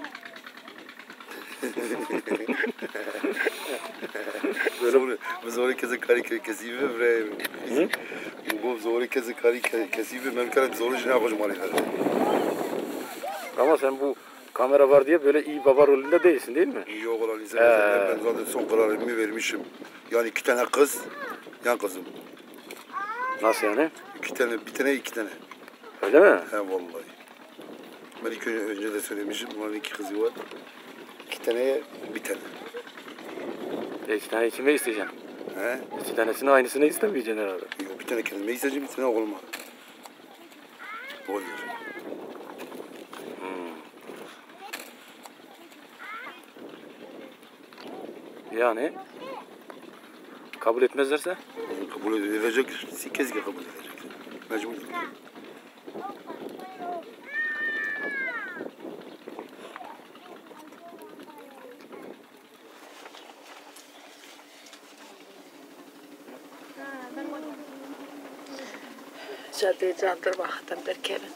بزوری کسی کاری کسیبه برای bu zor kezi kari kesibi memkaren zoru jina kocaman yani. Ama sen bu kamera var diye böyle iyi baba rolünde değilsin değil mi? Yok olan insan ben zaten son kararımı vermişim. Yani 2 tane kız, yan kızım. Nasıl yani? 2 tane, bir tane 2 tane. Öyle mi? He vallahi. Ben ilk önce de söylemişim. Bunların 2 kızı var. 2 taneye bir tane. 2 tane kime isteyeceksin? He? 2 tanesini aynısını istemeyeceksin herhalde. Yok bir tane kendime isteyeceğim, bir tane oğluma. Oluyor. Yani kabul etmezlerse? Kabul edecek, 8 kez kabul edecek. Mecbur. جدي جاندر واحدن دركينا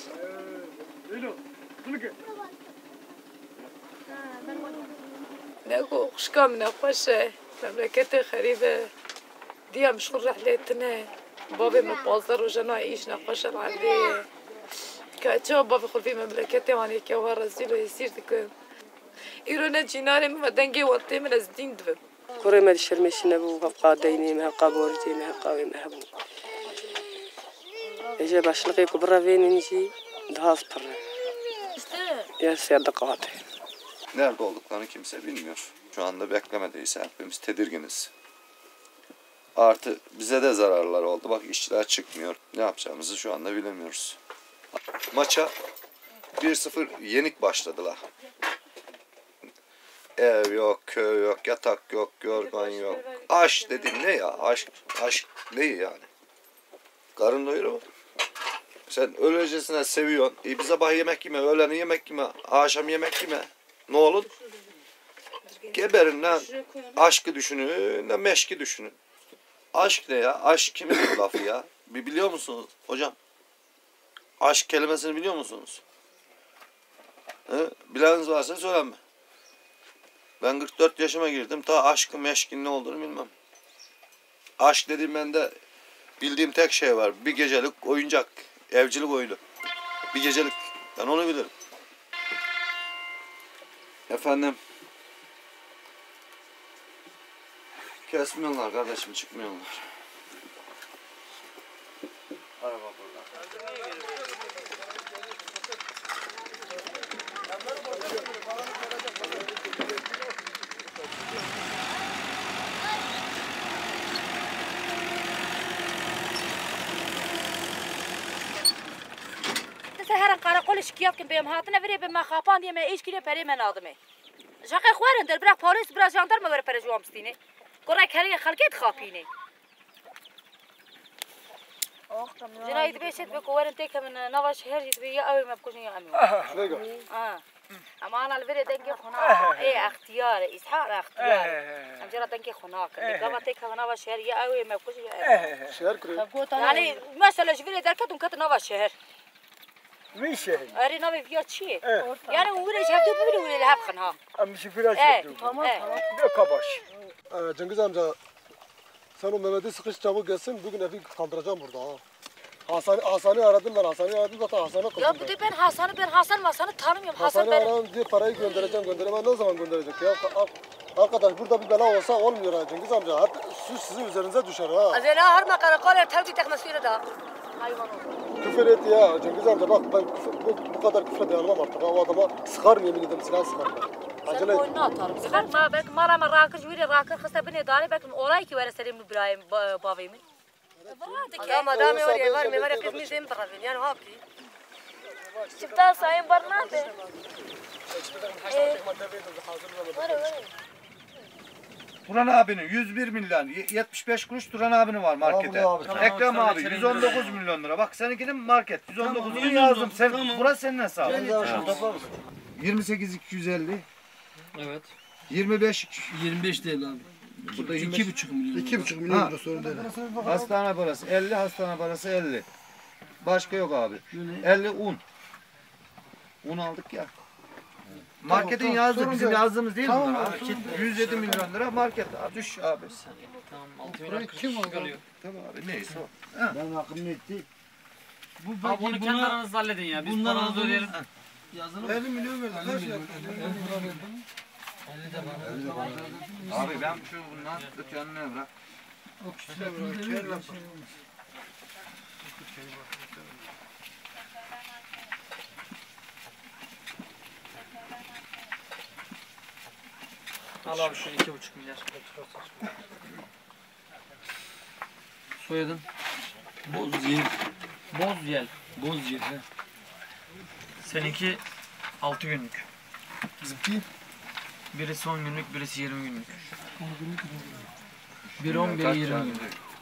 ناكو خشكا من أخوش مملكة خريبة ديا مشغول رحلتنا بابي من بازار وجنا عيش نقاش العلي كاتشو بابا خل في مملكتي واني كوا رزيل ويصير تكون إيرونا جيناري ما دنجي وطي من الزين دب كوري ما الشرمش نبو قاديني ما قابورتي ما قاوي ما هبو إجا باش نقي كبرى فين نجي دهاز برا يا سيادة قاطي. Nerede olduklarını kimse bilmiyor. Şu anda beklemedeyiz. Hepimiz tedirginiz. Artı bize de zararlar oldu. Bak işçiler çıkmıyor. Ne yapacağımızı şu anda bilemiyoruz. Maça 1-0 yenik başladılar. Ev yok, köy yok, yatak yok, yorgan yok. Aşk dedin ne ya? Aşk ne yani? Karın doyuru mu? Sen öylesine seviyorsun. Bir sabah yemek yeme, öğlen yemek yeme, akşam yemek yeme. Ne olur? Geberin lan. Aşkı düşünün, ne meşki düşünün. Aşk ne ya? Aşk kimin lafı ya? Bir biliyor musunuz hocam? Aşk kelimesini biliyor musunuz? Bileniniz varsa söylenme. Ben 44 yaşıma girdim. Ta aşkın meşkin ne olduğunu bilmem. Aşk dediğim bende bildiğim tek şey var. Bir gecelik oyuncak. Evcilik oyunu. Bir gecelik. Ben onu bilirim. Efendim. Kesmiyorlar kardeşim, çıkmıyorlar. Araba burada. سهران قراقولش كيف كن بيم هاتنا بري بما خابان دي ما ايش كده بري من آدمه جاك خوارن در برا پلیس برا جاندارم بر پر جوام ستینه قرای کاری خلقت خاپینه جنايد بيشت بكوارن تيك من نواش شهر جت بيا أول ما بكون يا أمي أما أنا الفيديو تنكي خناق إيه اختيار إسحاق اختيار أم جرا تنكي خناق قبل تيك من نواش شهر يا أول ما بكون يا شهر كريم يعني مثلا شوفي دركتهم كت نواش شهر مين شهر؟ أري نبي فيها شيء يعني ولا شفتوا بيقولوا ولا لهاب خنها أم شفيرة شفتوا tamam ne kabaş Cengiz amca sen o Mehmet'i sıkış çabuk gelsin bugün evi kaldıracağım burada ha Hasan'ı aradım ben Hasan'ı aradım zaten Hasan'a kızdım ya bu da ben Hasan'ı tanımıyorum Hasan'ı aradım diye parayı gönderemem ne zaman gönderecek ya arkadaş burada bir bela olsa olmuyor ha Cengiz amca hep suç sizin üzerinize düşer ha Azena her makara kare tevdi tekmesiyle da hayvan oldu. Küfür et ya Cengiz amca bak ben bu kadar küfre dayanamam artık o adama sıkarım yemin ederim silah sıkarım. Sen boynuna atarım. Sıkarma belki mara rakır jüri rakır kısa beni dare belki olay ki vere serim İbrahim babayımın. Adam var kız mizem tarafın yani hapli. Çıkta sayın barnadı. Turan abinin 101 milyon 75 kuruş Turan abinin var markete. Ekrem abi 119 milyon lira. Bak seninkinin market 119 milyon yazdım. Sen burası senin hesabın. 28 250. Evet. 25 değil abi. Burada 2,5 milyon. 2,5 milyon lira sorun değil. Hastane parası 50, hastane parası 50. Başka yok abi. 50 un. Un aldık ya. Marketin yazdığı bizim yazdığımız değil mi? Tamam, 107 milyon lira market. Düş abi. Tamam 6 milyon kim oldu? Tamam abi neyse o. Ben aklım etti. Abi bunu kendi aranızda halledin ya. Biz paranızı ödeyelim. 50 milyon verdim. Kaç milyon? Abi ben şu bundan öteyenine bırak. Al abi şu 2,5 milyar. Soyadın? Bozyel. Bozyel he. Seninki 6 günlük. Bizimki? Birisi 10 günlük, birisi 20 günlük. Biri 10, biri 20 günlük.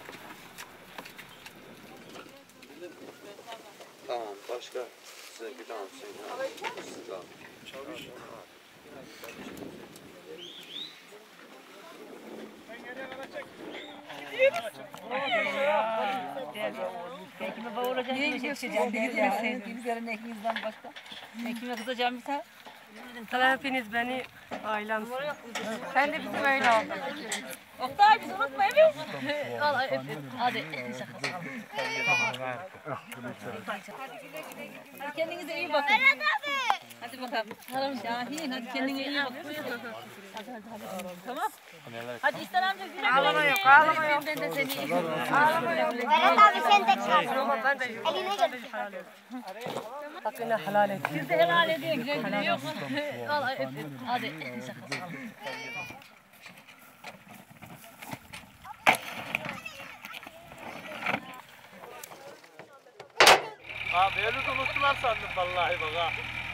Tamam başka. Sizinki tamam Tamam. Çavuş. Ekime bağıracağım. Niye göçeceğim? Sevdiğinizlerin ekinizden başka. Ekime kızacağım bir tane. Tabii hepiniz beni ailemsiniz. Sen de bizim öyle oldun. Oktay bizi unutmayın. Vallahi öpün. Hadi şaka Hadi kendinize iyi bakın. Hadi bakalım. Şahin hadi kendine iyi bak. Tamam. Hadi İhsan amca güle güle. Ağlama yok, ağlama yok. Ben de seni ağlama yok. Berat abi sen de çal. Ama ben de Eline gel. hakkını helal et. Siz de helal edin. Güle güle yok. Vallahi öpün. Hadi şaka Abi beni unuttular sandım vallahi bak ha.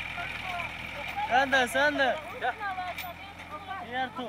Sen de. Gel. Yer tut.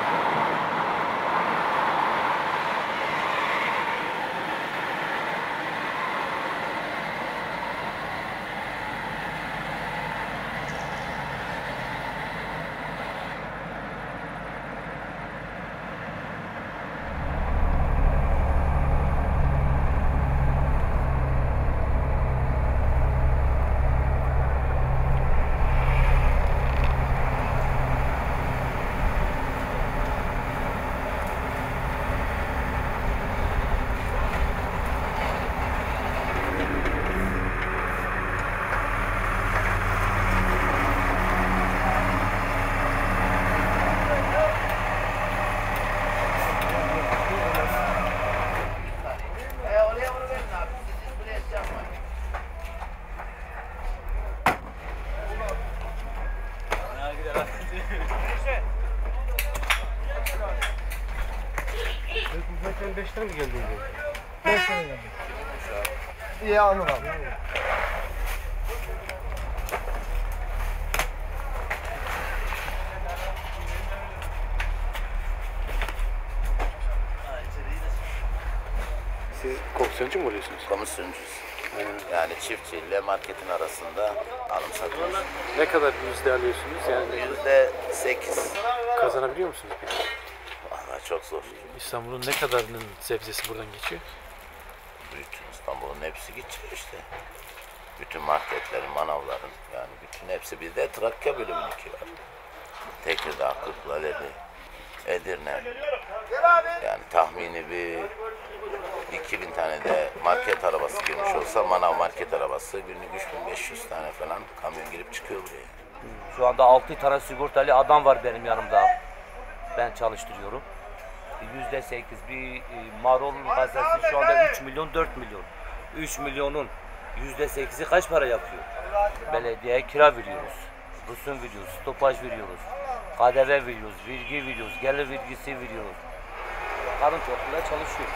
Sen 5'ten mi geldin? 5'ten geldim. İyi anladım. Siz komisyoncu mu oluyorsunuz? Komisyoncuyuz. Yani çiftçiyle marketin arasında alım satıyoruz. Ne kadar yüzde alıyorsunuz? Yani %8. kazanabiliyor musunuz peki? Vallahi çok zor. İstanbul'un ne kadarının sebzesi buradan geçiyor? Bütün İstanbul'un hepsi geçiyor işte. Bütün marketlerin, manavların yani bütün hepsi. Bir de Trakya bölümününki var. Tekirdağ, Kırklareli, Edirne. Yani tahmini bir 2000 tane de market arabası girmiş olsa manav market arabası günlük 3500 tane falan kamyon girip çıkıyor buraya. Şu anda 6 tane sigortalı adam var benim yanımda. Ben çalıştırıyorum. %8 bir marul gazeti şu anda 3 milyon 4 milyon. 3 milyonun %8'i kaç para yapıyor? Belediyeye kira veriyoruz. Rusum veriyoruz, stopaj veriyoruz. KDV veriyoruz, vergi veriyoruz, gelir vergisi veriyoruz. Karın tokluğuyla çalışıyoruz.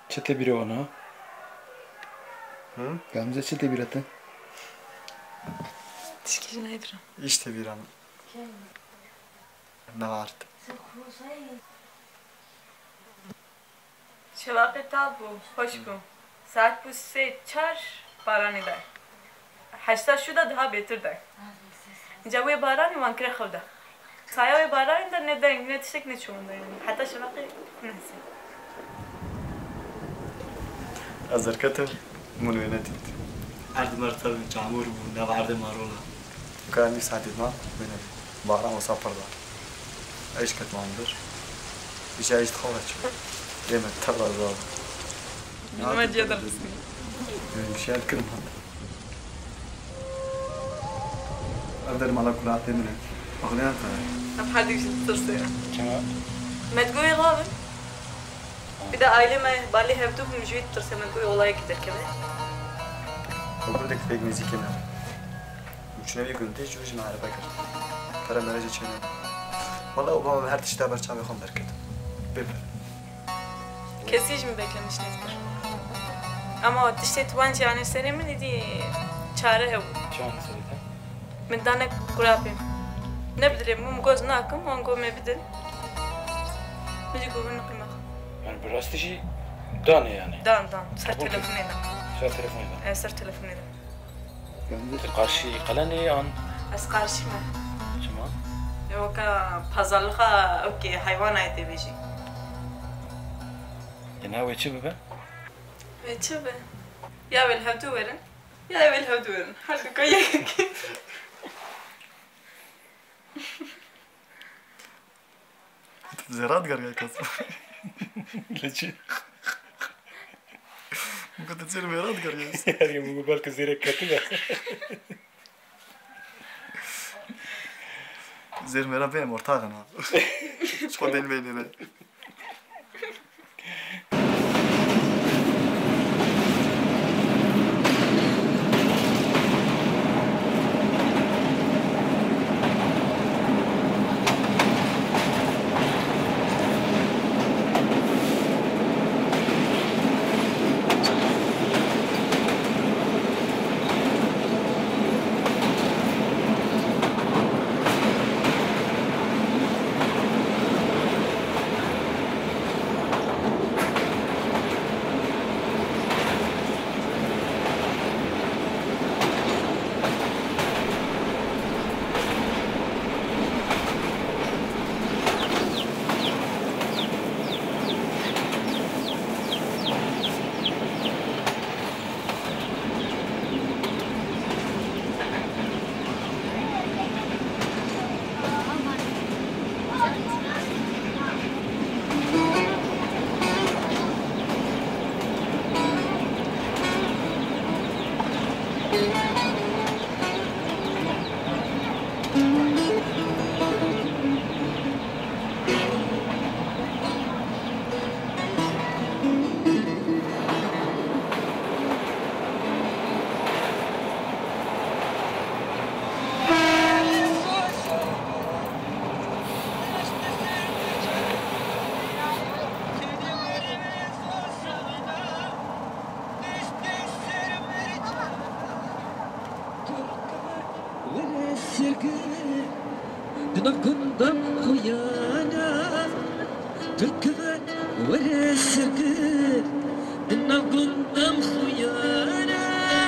Çete biri ona. Hı? Gamze çete biri atın. Tişkili nedir? İşte bir an. Ne vardı? Şevaqi tabu, hoş bu. Saat bu 3-4 barani da. Haşta şu da daha beter da. Jawi barani wan kire xavda. Saya barani da ne deng ne tişek ne çoğunda yani. Hatta şevaqi neyse. أزركته من وينتي أرض مرتب جامور بونا بعرض مارولا وكان يساعد ما من بارا وصابر ده إيش كنت معندر إيش عايش تخرج يوم ترى الزاب ما جد الرسمي مش هالكلمة أقدر مالك ولا أعطيني أغنية ترى أبحد يش تصير ما تقولي غابة Bir de aileme bali hevdu mujit tırsamen koy olaya gider keme. وبردك فيك ميزيكي معه وشنو يكون تيجي وجه مع بكر ترى ما نجي شنو والله وبابا ما هرتش تابر شامي خم بركت بيبر Kesici mi beklemişsinizdir? Ama o işte tuvancı yani serimin dedi çare ev. Çare seride. Min dane kurabim. Ne bileyim mum göz nakım on go me bidin. Bizi govun kıymak. Yani bir rastişi dane yani. Dan ser telefonuyla. Ser telefonuyla. Ser telefonuyla. Gamze karşı kalan ne an? Az karşı mı? Tamam. Yok pazarlığa okey hayvan ayeti bir şey. Ne ve çi be? Çöbe. Ya vel havdu verin. Ya vel havdu verin. Hadi koyayım. زيرات قرقة كسر ليش؟ كنت تصير زيرات قرقة يعني مو بالك زيرك كتير زير ميرا بين مرتاحنا شو بين دنقندم خيانا تركبت ولا السرقة دنقندم خيانا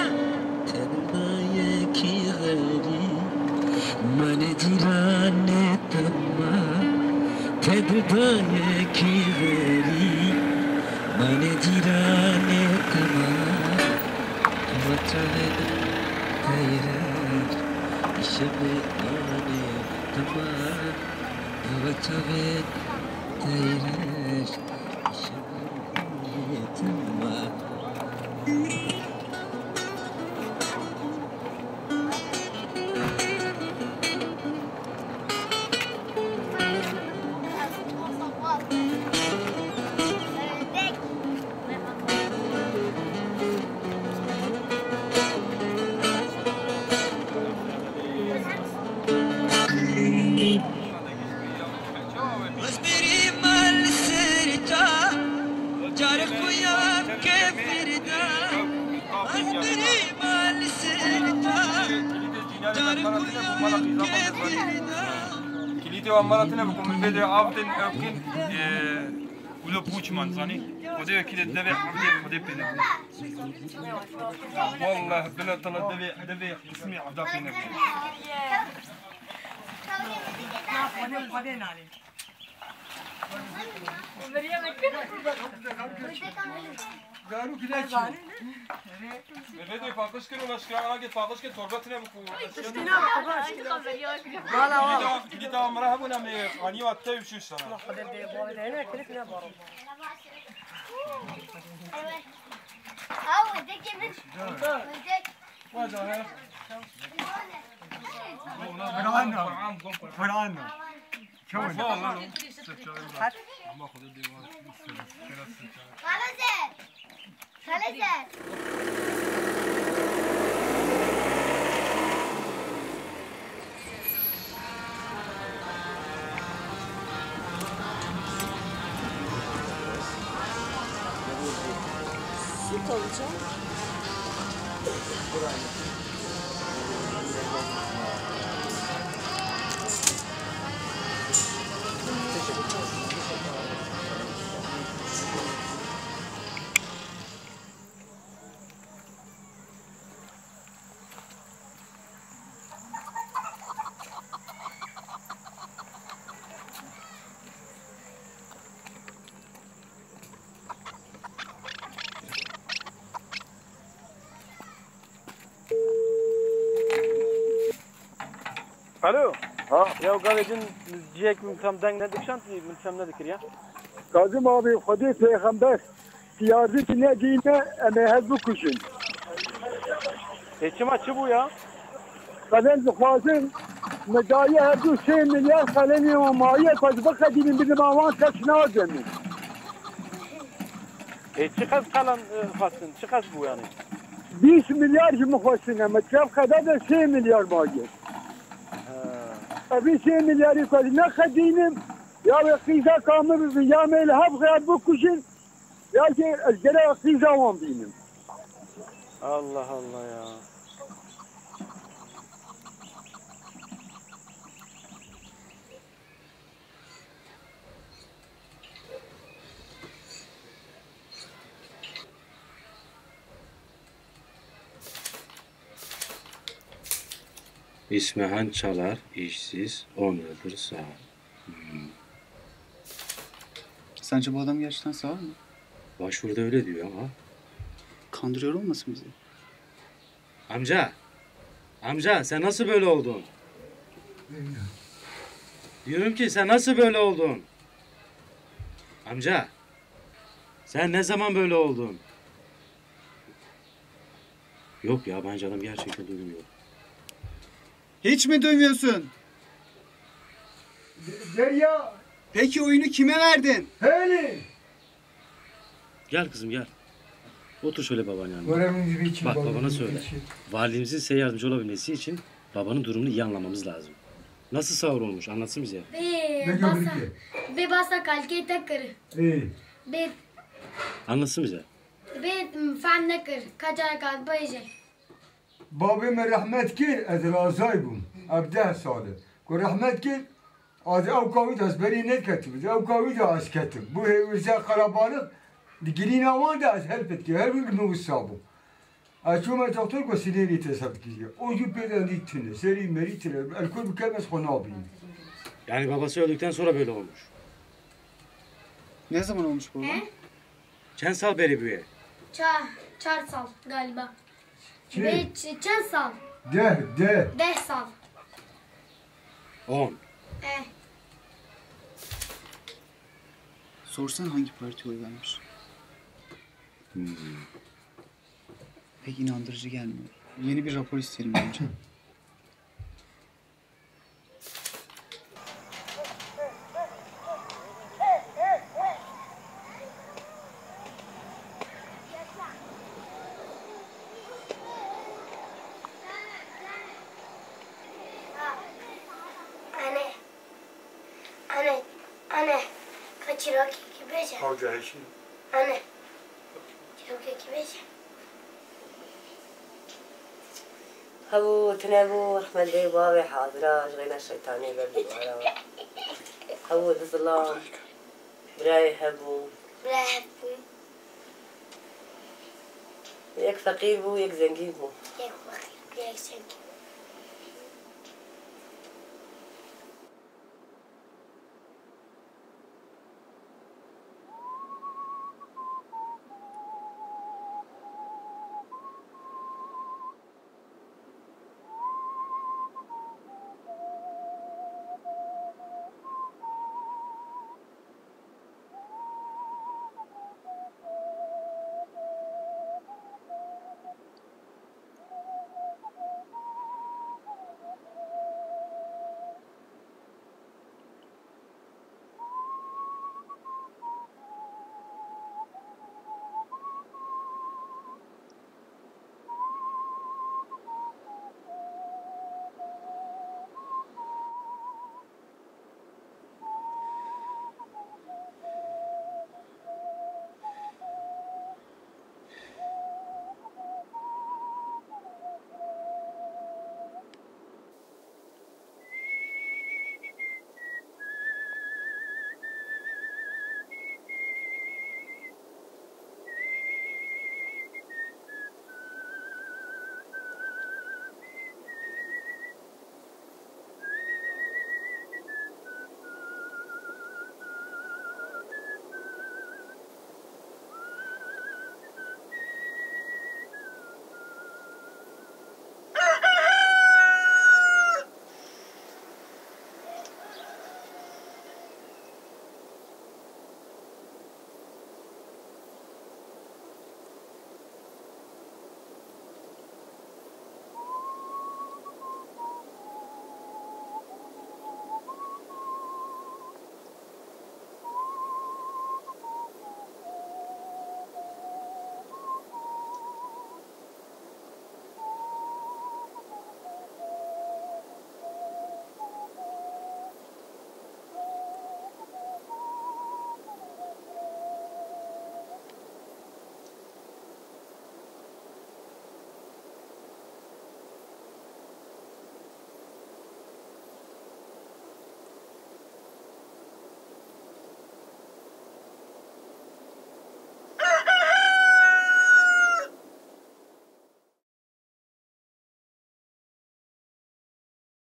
تبنا ياكي غالي ما نديراني تما تبنا ياكي غالي ما نديراني تما وتعالى تيرات شبكاني تمام وتغير تيرش شبكاني تمام كليتي وامراتنا بكم الفيديو عابدين اوكين ولا بوش مانزاني ودي كده دبي عبدين ودي بينا والله بلا طلع دبي اسمي عبد بينا Garu gidelim. Bebe fakış kilo naşkara ana git fakış ki torbatına bu. Gidi tamam merhaba buna mı? Ani vatta yüşüş sana. Süt alacağım. الو ها يا وقاعدين جيك من كم دنگ ندك شانتي من كم ندك يا Kazım abi Hadi Peygamber siyaseti ne dine emehel bu kuşun. Çim açı bu ya. Ben zıfazın medayı her du 3 milyar kalemi ve maiye kazbı kadinin bizim avan kaçına zemin. Çıkaz kalan fasın, çıkaz bu yani. 20 milyar mufasın ama çap kadar da 3 milyar maiye. Abi 3 milyarı kadar ne kadinim ya ve kıza kamır ve ya melhab gayet bu kuşun ya ki ezgele kıza vam benim. Allah Allah ya. İsmihan Çalar, işsiz, 10 yıldır sağ. Sence bu adam gerçekten sağ mı? Başvuruda öyle diyor ama. Kandırıyor olmasın bizi? Amca sen nasıl böyle oldun? Diyorum ki sen nasıl böyle oldun? Amca, sen ne zaman böyle oldun? Yok ya bence adam gerçekten duymuyor. Hiç mi duymuyorsun? Derya. Peki oyunu kime verdin? Hele. Gel kızım gel. Otur şöyle babanın yanına. Görevimiz bir için. Bak babana söyle. Validemizin size yardımcı olabilmesi için babanın durumunu iyi anlamamız lazım. Nasıl sağır olmuş anlatsın bize. Be basa kalke takır. Be Anlatsın bize. fan nakır. Kaçar kal bayıcı. Babam rahmet ki ez razay bum. 17 sale. Ko rahmet ki az ev kavit az beri net ketib. Ev kavit az ketib. Bu hevza karabalık digilin aman da az helpet ki her bir gün sabu. Açuma doktor ko siniri tesabit ki. O ju peden ditine. Seri meritine. Alkol kemez konabi. Yani babası öldükten sonra böyle olmuş. Ne zaman olmuş bu olay? Kaç sal beri büyüye? 4 sal galiba. Çin. Ve çen sal. 10 sal. 10. Sorsan hangi partiye oy vermiş? Pek inandırıcı gelmiyor. Yeni bir rapor isterim önce. Anne, kaçırak gibi. Havca işi. Anne. هبو تنابو رحمة الله بابي حاضرة شغينا الشيطاني بالدوارة هبو الظلام براي هبو يك فقير بو يك زنقي بو يك